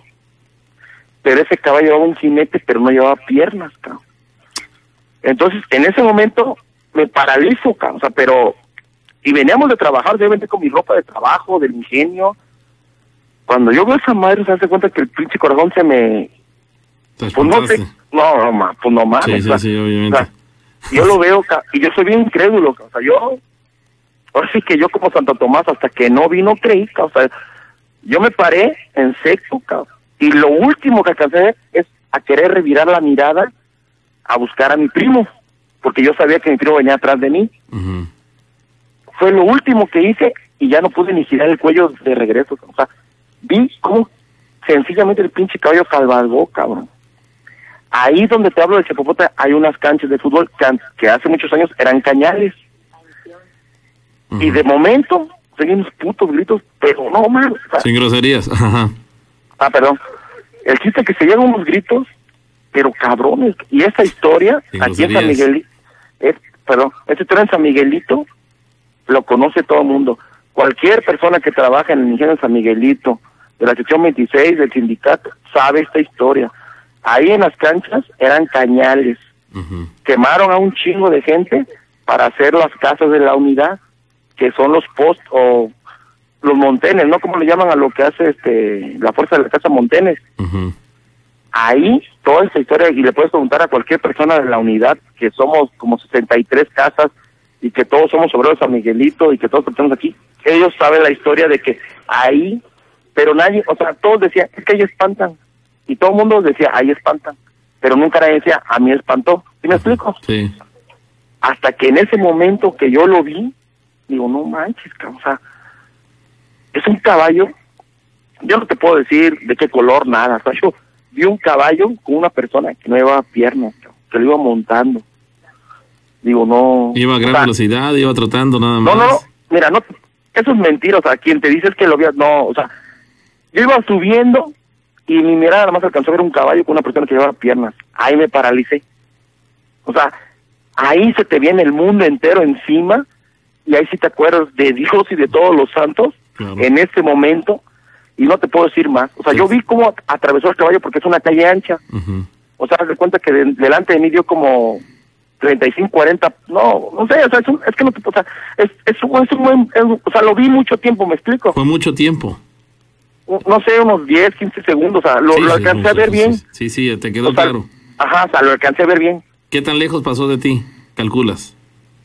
Pero ese caballo llevaba un jinete, pero no llevaba piernas, cabrón. Entonces, en ese momento me paralizo, cabrón, o sea, pero... Y veníamos de trabajar, obviamente con mi ropa de trabajo, del ingenio. Cuando yo veo esa madre, se hace cuenta que el pinche corazón se me... Te Pues no sé, espantaste. no, no, ma, pues no mames. Sí, o sí, sea, sí, o obviamente. sea, yo lo veo, ca- y yo soy bien incrédulo, ca- o sea, yo... Ahora sí que yo como Santo Tomás, hasta que no vi, no creí, ca- o sea, yo me paré en seco, ca- y lo último que alcancé es a querer revirar la mirada a buscar a mi primo, porque yo sabía que mi primo venía atrás de mí. Ujú. Fue lo último que hice y ya no pude ni girar el cuello de regreso. O sea, vi cómo sencillamente el pinche caballo cabalgó, cabrón. Ahí donde te hablo del Chapopote hay unas canchas de fútbol que, an- que hace muchos años eran cañales. Y de momento, seguimos putos gritos, pero no más. O sea, sin groserías. Ajá. Ah, perdón. El chiste es que se llegan unos gritos, pero cabrones. Y esa historia, sin aquí en groserías. San Miguelito, es, perdón, esta historia en San Miguelito, lo conoce todo el mundo. Cualquier persona que trabaja en el Ingenio de San Miguelito, de la sección veintiséis del sindicato, sabe esta historia. Ahí en las canchas eran cañales. Uh-huh. Quemaron a un chingo de gente para hacer las casas de la unidad, que son los post o los montenes, ¿no? Como le llaman a lo que hace este la fuerza de la casa montenes. Uh-huh. Ahí, toda esta historia, y le puedes preguntar a cualquier persona de la unidad, que somos como sesenta y tres casas, y que todos somos obreros de San Miguelito, y que todos estamos aquí, ellos saben la historia de que ahí, pero nadie, o sea, todos decían, es que ahí espantan, y todo el mundo decía, ahí espantan, pero nunca nadie decía, a mí espantó. ¿Sí me explico? Sí. Hasta que en ese momento que yo lo vi, digo, no manches, cabrón, o sea, es un caballo, yo no te puedo decir de qué color, nada, o sea, yo vi un caballo con una persona que no llevaba piernas, cabrón, que lo iba montando. Digo, no... Iba a gran o sea, velocidad, iba trotando nada más. No, no, no, mira, no, eso es mentira, o sea, quien te dice es que lo vio, no, o sea, yo iba subiendo y mi mirada nada más alcanzó a ver un caballo con una persona que llevaba piernas, ahí me paralicé. O sea, ahí se te viene el mundo entero encima, y ahí sí te acuerdas de Dios y de todos los santos, claro, en este momento, y no te puedo decir más. O sea, sí, yo vi cómo atravesó el caballo porque es una calle ancha. Uh-huh. O sea, haz de cuenta que de, delante de mí dio como treinta y cinco, cuarenta, no, no sé, o sea, es, un, es que no te, o sea, es, es, un, es un buen, es, o sea, lo vi mucho tiempo, ¿me explico? Fue mucho tiempo. No sé, unos diez, quince segundos, o sea, lo, Sí, lo sí, alcancé mucho, a ver sí, bien. Sí, sí, sí, te quedó O sea, claro. Ajá, o sea, lo alcancé a ver bien. ¿Qué tan lejos pasó de ti? ¿Calculas?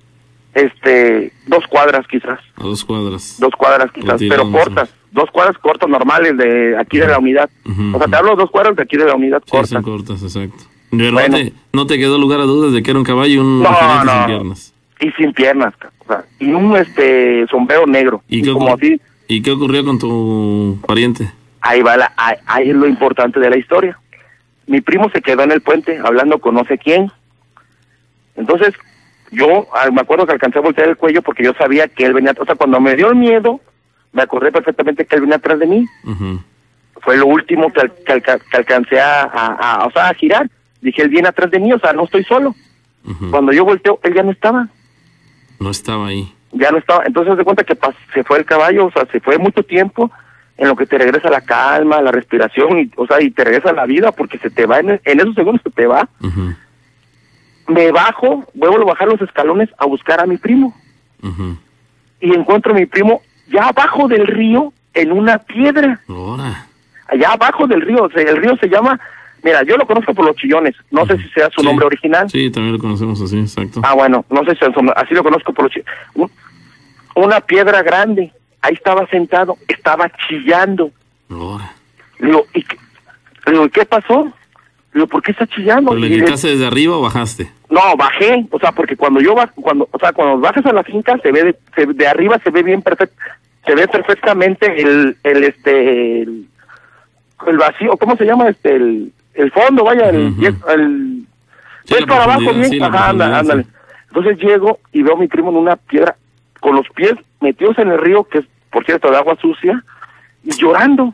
Este, dos cuadras quizás. A dos cuadras. Dos cuadras quizás, Retirado, pero cortas. Dos cuadras cortas normales de aquí de la unidad. Uh-huh, O sea, te hablo de dos cuadras de aquí de la unidad sí, cortas. son cortas, exacto. Pero Bueno. no, te, no te quedó lugar a dudas de que era un caballo y un No, jinete no. sin piernas. Y sin piernas, ca- o sea, y un este sombrero negro. ¿Y Y qué, como ocur- así, ¿Y qué ocurrió con tu pariente? ahí va la, ahí, ahí es lo importante de la historia. Mi primo se quedó en el puente hablando con no sé quién. Entonces, yo ah, me acuerdo que alcancé a voltear el cuello porque yo sabía que él venía, o sea, cuando me dio el miedo, me acordé perfectamente que él venía atrás de mí. Uh-huh. Fue lo último que, al- que, alca- que alcancé a, a, a, o sea, a girar. Dije, él viene atrás de mí, o sea, no estoy solo. Uh-huh. Cuando yo volteo, él ya no estaba, No estaba ahí. ya no estaba. Entonces, de cuenta que pas- se fue el caballo, o sea, se fue mucho tiempo en lo que te regresa la calma, la respiración, y, o sea, y te regresa la vida, porque se te va, en, en esos segundos se te va. Uh-huh. Me bajo, vuelvo a bajar los escalones a buscar a mi primo, Uh-huh. y encuentro a mi primo ya abajo del río, en una piedra. Ahora. Allá abajo del río, o sea, el río se llama, mira, yo lo conozco por los chillones, no sé si sea su Sí. nombre original. Sí, también lo conocemos así, exacto. Ah, bueno, no sé si es su nombre, así lo conozco por los chillones. Un- Una piedra grande, ahí estaba sentado, estaba chillando. Ahora. Le digo, ¿y qué, le digo, ¿y qué pasó? Le digo, ¿por qué está chillando? ¿Pero le Y le- gritaste desde arriba o bajaste? No, bajé, o sea, porque cuando yo bajo, cuando, o sea, cuando bajas a la finca se ve de, se- de arriba se ve bien perfecto, se ve perfectamente el, el este, el, el vacío, ¿cómo se llama? Este, el, el fondo, vaya, el, Ujú. el, Sí, ves la para abajo profundidad, bien, sí, la ajá, anda- profundidad, ándale. sí. Entonces llego y veo a mi primo en una piedra, con los pies metidos en el río, que es, por cierto, de agua sucia, y llorando.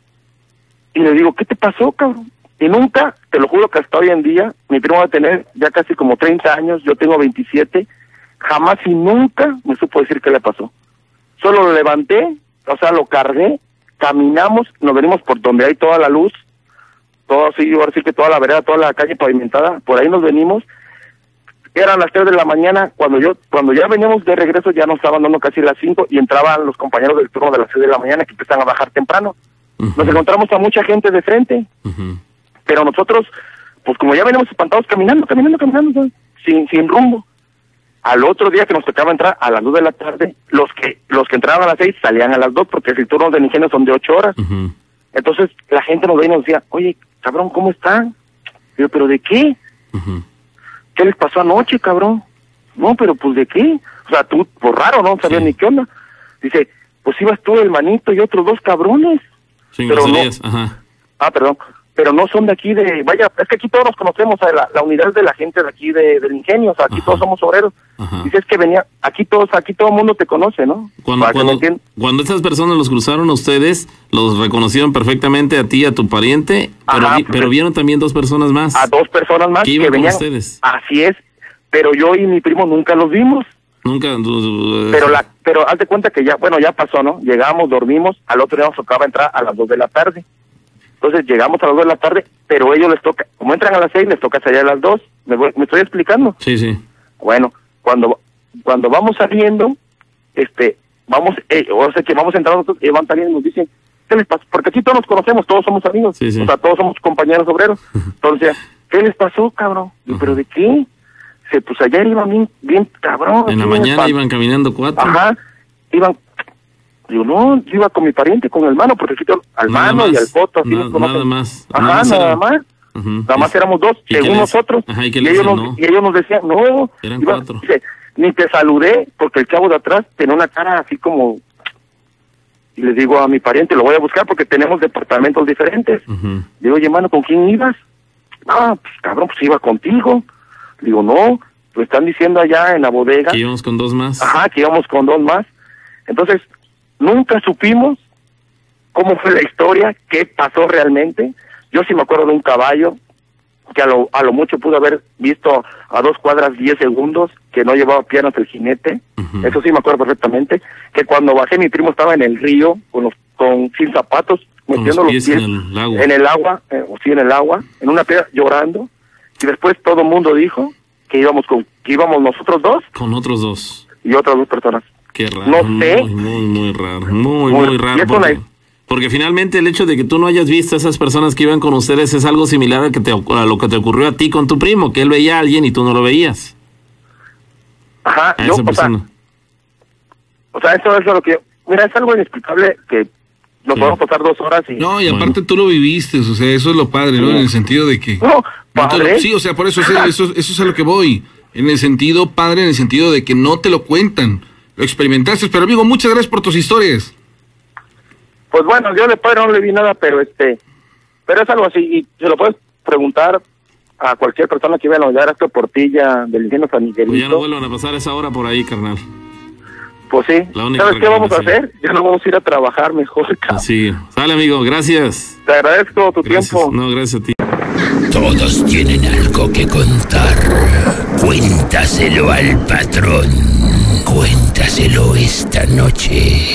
Y le digo, ¿qué te pasó, cabrón? Y nunca, te lo juro que hasta hoy en día, mi primo va a tener ya casi como treinta años, yo tengo veintisiete, jamás y nunca me supo decir qué le pasó. Solo lo levanté, o sea, lo cargué, caminamos, nos venimos por donde hay toda la luz, todo así, ahora sí que toda la vereda, toda la calle pavimentada, por ahí nos venimos. Eran las tres de la mañana, cuando yo cuando ya veníamos de regreso ya nos estaban dando casi las cinco y entraban los compañeros del turno de las seis de la mañana que empiezan a bajar temprano. Uh-huh. Nos encontramos a mucha gente de frente, Uh-huh. pero nosotros, pues como ya veníamos espantados caminando, caminando, caminando, ¿sabes? sin sin rumbo. Al otro día que nos tocaba entrar a las dos de la tarde, los que los que entraban a las seis salían a las dos porque el turno de ingenio son de ocho horas. Uh-huh. Entonces la gente nos veía y nos decía, oye, cabrón, ¿cómo están? Yo, ¿pero de qué? Uh-huh. ¿Qué les pasó anoche, cabrón? No, pero pues ¿de qué? O sea, tú, por raro, no sabías Sí. ni qué onda. Dice, pues ibas tú, el manito y otros dos cabrones. Sin Pero no. groserías, ajá. Ah, perdón. pero no son de aquí de, vaya, es que aquí todos nos conocemos, a la, la unidad de la gente de aquí de, del ingenio, o sea, aquí Ajá. todos somos obreros. Ajá. Dices que venía, aquí todos, aquí todo el mundo te conoce, ¿no? Cuando, cuando, cuando estas personas los cruzaron a ustedes, los reconocieron perfectamente a ti y a tu pariente, pero, Ajá, vi, pues, pero vieron también dos personas más. A dos personas más que iban que con venían, ustedes. Así es, pero yo y mi primo nunca los vimos. Nunca. Uh, pero la, pero haz de cuenta que ya, bueno, ya pasó, ¿no? Llegamos, dormimos, al otro día nos tocaba entrar a las dos de la tarde. Entonces llegamos a las dos de la tarde, pero ellos les toca, como entran a las seis, les toca salir a las dos. ¿Me, voy, me estoy explicando? Sí, sí. Bueno, cuando cuando vamos saliendo, este, vamos, eh, o sea que vamos entrando nosotros, y van saliendo y nos dicen, ¿qué les pasa? Porque aquí todos nos conocemos, todos somos amigos, sí, sí. o sea, todos somos compañeros obreros. Entonces, ¿qué les pasó, cabrón? Uh-huh. ¿Pero de qué? Se, pues ayer iban bien, bien cabrón. En la mañana iban caminando cuatro. Ajá, iban... Yo no, yo iba con mi pariente, con el hermano, porque aquí todo, al nada mano más, y al poto, así nada, nos conocen. Nada más. Ajá, nada más. Nada Era... más. Uh-huh. Nada más éramos dos, según nosotros. Ajá, ¿y, y, ellos nos, no? y ellos nos decían, no. Eran iba, cuatro. Dice, ni te saludé, porque el chavo de atrás tenía una cara así como... Y les digo a mi pariente, lo voy a buscar porque tenemos departamentos diferentes. Uh-huh. Digo, oye, hermano, ¿con quién ibas? Ah, pues cabrón, pues iba contigo. Digo, no, lo están diciendo allá en la bodega. Que íbamos con dos más. Ajá, que íbamos con dos más. Entonces, nunca supimos cómo fue la historia, qué pasó realmente. Yo sí me acuerdo de un caballo que a lo, a lo mucho pudo haber visto a dos cuadras diez segundos, que no llevaba piernas el jinete. Uh-huh. Eso sí me acuerdo perfectamente. Que cuando bajé, mi primo estaba en el río, con los con sin zapatos, con metiendo los pies, los pies en el agua, en el agua, eh, o sí en el agua, en una piedra, llorando. Y después todo el mundo dijo que íbamos con que íbamos nosotros dos. Con otros dos. Y otras dos personas. Qué raro. No sé. Muy, muy, muy raro. Muy, muy, muy raro. Porque, la... porque finalmente el hecho de que tú no hayas visto a esas personas que iban con ustedes es algo similar a, que te, a lo que te ocurrió a ti con tu primo, que él veía a alguien y tú no lo veías. Ajá. A yo, esa o, persona. sea, o sea, eso es lo que... Mira, es algo inexplicable que nos sí. podemos pasar dos horas y... No, y aparte bueno. tú lo viviste, o sea, eso es lo padre, ¿no? Sí. En el sentido de que... No, padre. Lo, sí, o sea, por eso, eso, eso, eso es a lo que voy. En el sentido padre, en el sentido de que no te lo cuentan. Lo experimentaste, pero amigo, muchas gracias por tus historias. Pues bueno, yo de padre no le vi nada, pero este, pero es algo así, y se lo puedes preguntar a cualquier persona que iba a la Erasco Portilla del ingenio San Miguelito. Pues ya no vuelvan a pasar esa hora por ahí, carnal. Pues sí. ¿Sabes qué vamos a hacer? Ya no vamos a ir a trabajar mejor, cabrón. Sí. Sale, amigo, gracias. Te agradezco tu gracias. tiempo. No, gracias a ti. Todos tienen algo que contar. Cuéntaselo al patrón. Cuéntaselo esta noche.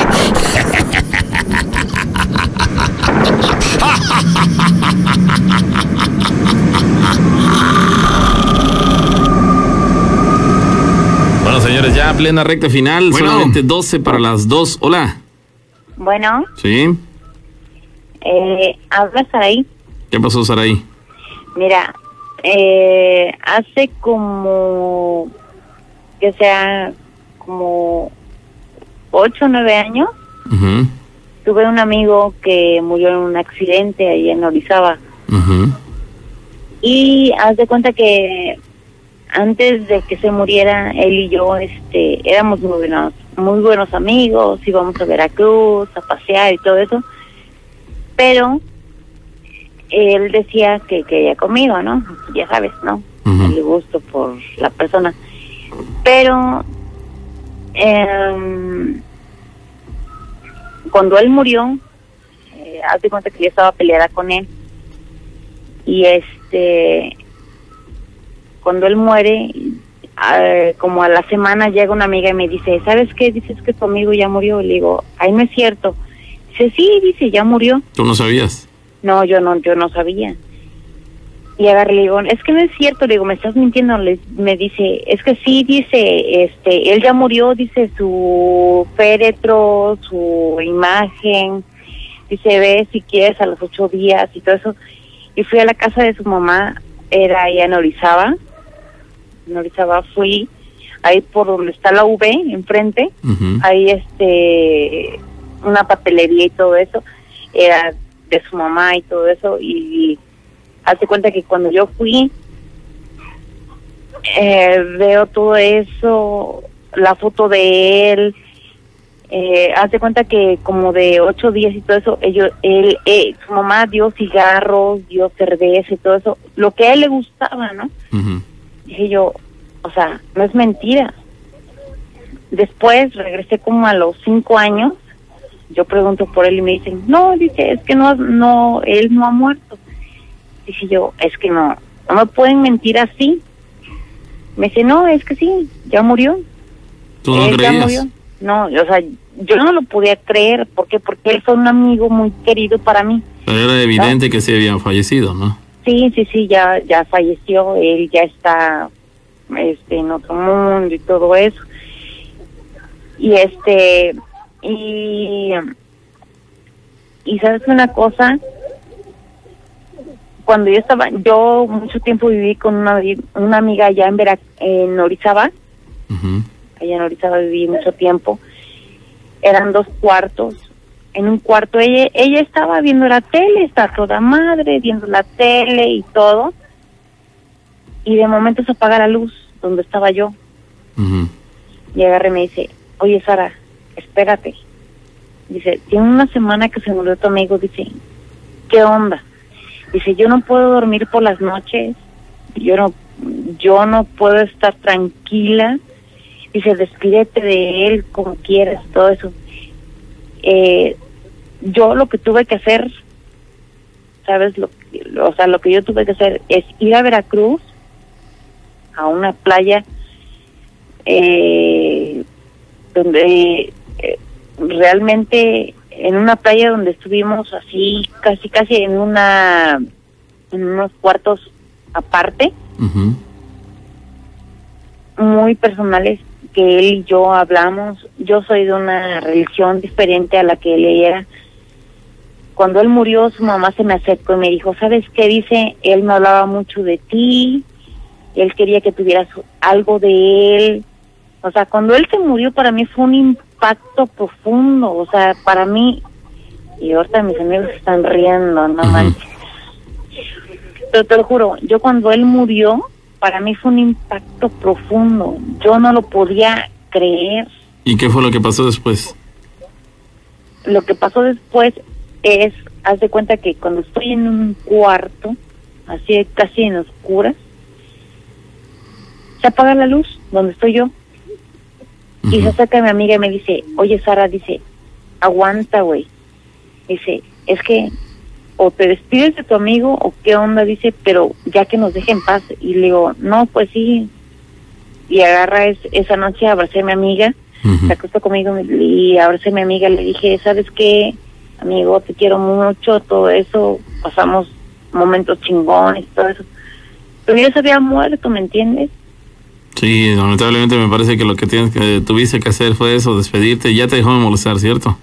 Bueno, señores, ya plena recta final, bueno. Solamente doce para las dos. Hola. Bueno. Sí. Eh, ¿Habla Saraí? ¿Qué pasó, Saraí? Mira, eh, hace como, que sea, como ocho o nueve años, uh-huh. tuve un amigo que murió en un accidente ahí en Orizaba. Uh-huh. Y haz de cuenta que antes de que se muriera, él y yo este, éramos muy buenos, muy buenos amigos, íbamos a Veracruz, a pasear y todo eso. Pero él decía que quería conmigo, ¿no? Ya sabes, ¿no? Uh-huh. El gusto por la persona. Pero eh, cuando él murió, eh, haz de cuenta que yo estaba peleada con él. Y este, cuando él muere, eh, como a la semana llega una amiga y me dice, ¿sabes qué? Dices que tu amigo ya murió. Y le digo, ay, no es cierto. Dice, sí, dice, ya murió. ¿Tú no sabías? No, yo no, yo no sabía. Y agarré, le digo, es que no es cierto, le digo, me estás mintiendo. Le, me dice, es que sí, dice, este, él ya murió, dice, su féretro, su imagen, dice, ve si quieres a los ocho días y todo eso. Y fui a la casa de su mamá, era allá en Orizaba, en Orizaba fui, ahí por donde está la U V, enfrente, uh-huh. ahí este, una papelería y todo eso, era de su mamá y todo eso, y, y hace cuenta que cuando yo fui, eh, veo todo eso, la foto de él, Eh, haz de cuenta que como de ocho días y todo eso, ellos, él, eh, su mamá dio cigarros, dio cerveza y todo eso, lo que a él le gustaba, ¿no? Uh-huh. Dije yo, o sea, no es mentira. Después regresé como a los cinco años, yo pregunto por él y me dicen, no, dice, es que no, no, él no ha muerto. Dije yo, es que no, no me pueden mentir así. Me dice, no, es que sí, ya murió. ¿Tú no él creías? ya murió. No, o sea, yo no lo podía creer, ¿por qué? Porque él fue un amigo muy querido para mí. Pero era evidente, ¿no?, que sí había fallecido, ¿no? Sí, sí, sí, ya, ya falleció, él ya está, este, en otro mundo y todo eso. Y este, y, y sabes una cosa, cuando yo estaba, yo mucho tiempo viví con una, una amiga allá en Vera, en Orizaba. Uh-huh. Allá en Orizaba viví mucho tiempo. Eran dos cuartos. En un cuarto ella ella estaba viendo la tele, está toda madre, viendo la tele y todo. Y de momento se apaga la luz donde estaba yo. Uh-huh. Y agarra y me dice, oye Sara, espérate. Dice, tiene una semana que se murió tu amigo. Dice, ¿qué onda? Dice, yo no puedo dormir por las noches. Yo no, yo no puedo estar tranquila. Dice, despídete de él como quieras, todo eso. Eh, yo lo que tuve que hacer, ¿sabes? Lo, o sea, lo que yo tuve que hacer es ir a Veracruz, a una playa, eh, donde eh, realmente, en una playa donde estuvimos así, casi, casi en una, en unos cuartos aparte, uh-huh, muy personales, que él y yo hablamos. Yo soy de una religión diferente a la que él era. Cuando él murió, su mamá se me acercó y me dijo, ¿sabes qué? Dice, él me hablaba mucho de ti, él quería que tuvieras algo de él. O sea, cuando él se murió, para mí fue un impacto profundo. O sea, para mí, y ahorita mis amigos están riendo, no manches. Pero te lo juro, yo cuando él murió, para mí fue un impacto profundo. Yo no lo podía creer. ¿Y qué fue lo que pasó después? Lo que pasó después es, haz de cuenta que cuando estoy en un cuarto, así casi en oscuras, se apaga la luz donde estoy yo. Uh-huh. Y se acerca mi amiga y me dice, oye Sara, dice, aguanta, güey. Dice, es que o te despides de tu amigo o qué onda, dice, pero ya que nos deje en paz. Y le digo, no, pues sí. Y agarra es, esa noche, abracé a mi amiga, uh-huh, se acostó conmigo y abracé a mi amiga, le dije, ¿sabes qué? Amigo, te quiero mucho, todo eso, pasamos momentos chingones, todo eso. Pero ya se había muerto, ¿me entiendes? Sí, lamentablemente me parece que lo que tienes que tuviste que hacer fue eso, despedirte, y ya te dejó de molestar, ¿cierto?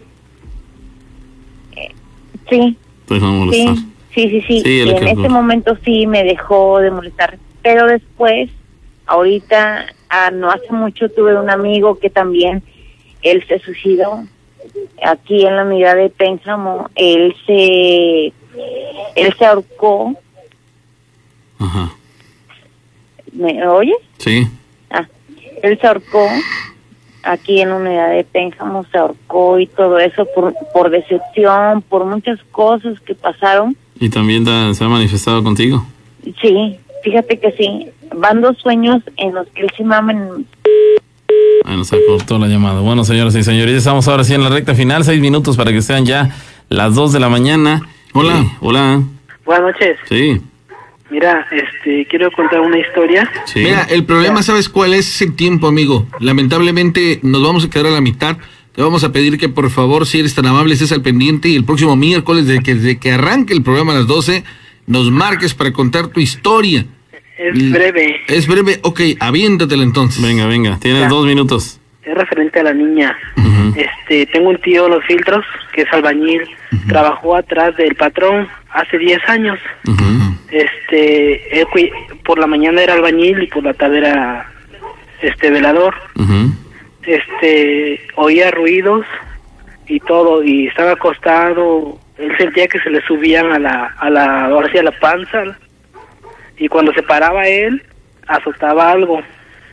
Eh, sí. Te dejó de molestar. Sí, sí, sí, sí. sí en ese fue. momento sí me dejó de molestar. Pero después, ahorita, ah, no hace mucho tuve un amigo que también, él se suicidó. Aquí en la unidad de Pénjamo, él se, él se ahorcó. Ajá. ¿Me oye? Sí. Ah, él se ahorcó. Aquí en la unidad de Pénjamo se ahorcó y todo eso por, por decepción, por muchas cosas que pasaron. ¿Y también da, se ha manifestado contigo? Sí, fíjate que sí. Van dos sueños en los que él se mamen. Ah, nos cortó la llamada. Bueno, señoras y señores, estamos ahora sí en la recta final, seis minutos para que sean ya las dos de la mañana. Hola. Eh, hola. Buenas noches. Sí. Mira, este, quiero contar una historia. Sí. Mira, el problema, ¿sabes cuál es? El tiempo, amigo. Lamentablemente nos vamos a quedar a la mitad. Te vamos a pedir que por favor, si eres tan amable, estés al pendiente y el próximo miércoles, desde que, desde que arranque el programa a las doce, nos marques para contar tu historia. Es breve. Es breve, ok, aviéntatela entonces. Venga, venga, tienes ya. dos minutos. Es referente a la niña. Uh-huh. Este, tengo un tío en Los Filtros, que es albañil, uh-huh, trabajó atrás del patrón hace diez años. Uh-huh. Este, él, por la mañana era albañil y por la tarde era este velador. Uh-huh. Este, oía ruidos y todo, y estaba acostado, él sentía que se le subían a la, a la, ahora sí a la panza, y cuando se paraba él, azotaba algo.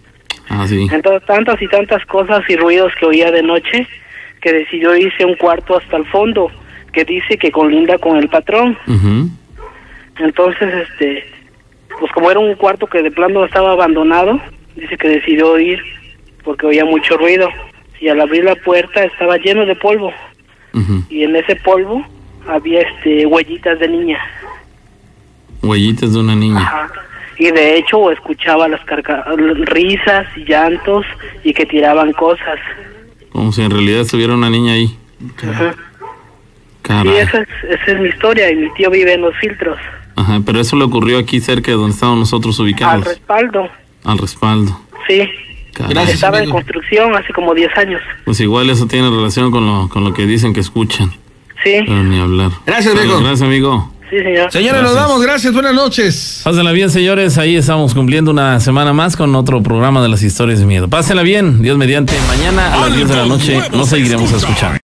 Ah, sí. Entonces, tantas y tantas cosas y ruidos que oía de noche, que decidió irse a un cuarto hasta el fondo, que dice que colinda con el patrón. Uh-huh. Entonces, este, pues como era un cuarto que de plano estaba abandonado, dice que decidió ir porque oía mucho ruido. Y al abrir la puerta estaba lleno de polvo. Uh-huh. Y en ese polvo había este huellitas de niña. Huellitas de una niña. Ajá. Y de hecho escuchaba las carca risas y llantos y que tiraban cosas. Como si en realidad estuviera una niña ahí. Ajá. Caray. Sí, esa es, esa es mi historia y mi tío vive en Los Filtros. Ajá, pero eso le ocurrió aquí cerca de donde estamos nosotros ubicados. Al respaldo. Al respaldo. Sí. Caray. Estaba en construcción hace como diez años. Pues igual eso tiene relación con lo, con lo que dicen que escuchan. Sí. Pero ni hablar. Gracias, Vale, amigo. Gracias, amigo. Sí, señor. Señores, nos Gracias. vamos. Gracias. Buenas noches. Pásenla bien, señores. Ahí estamos cumpliendo una semana más con otro programa de las historias de miedo. Pásenla bien. Dios mediante. Mañana a las diez de la noche nos seguiremos escuchando.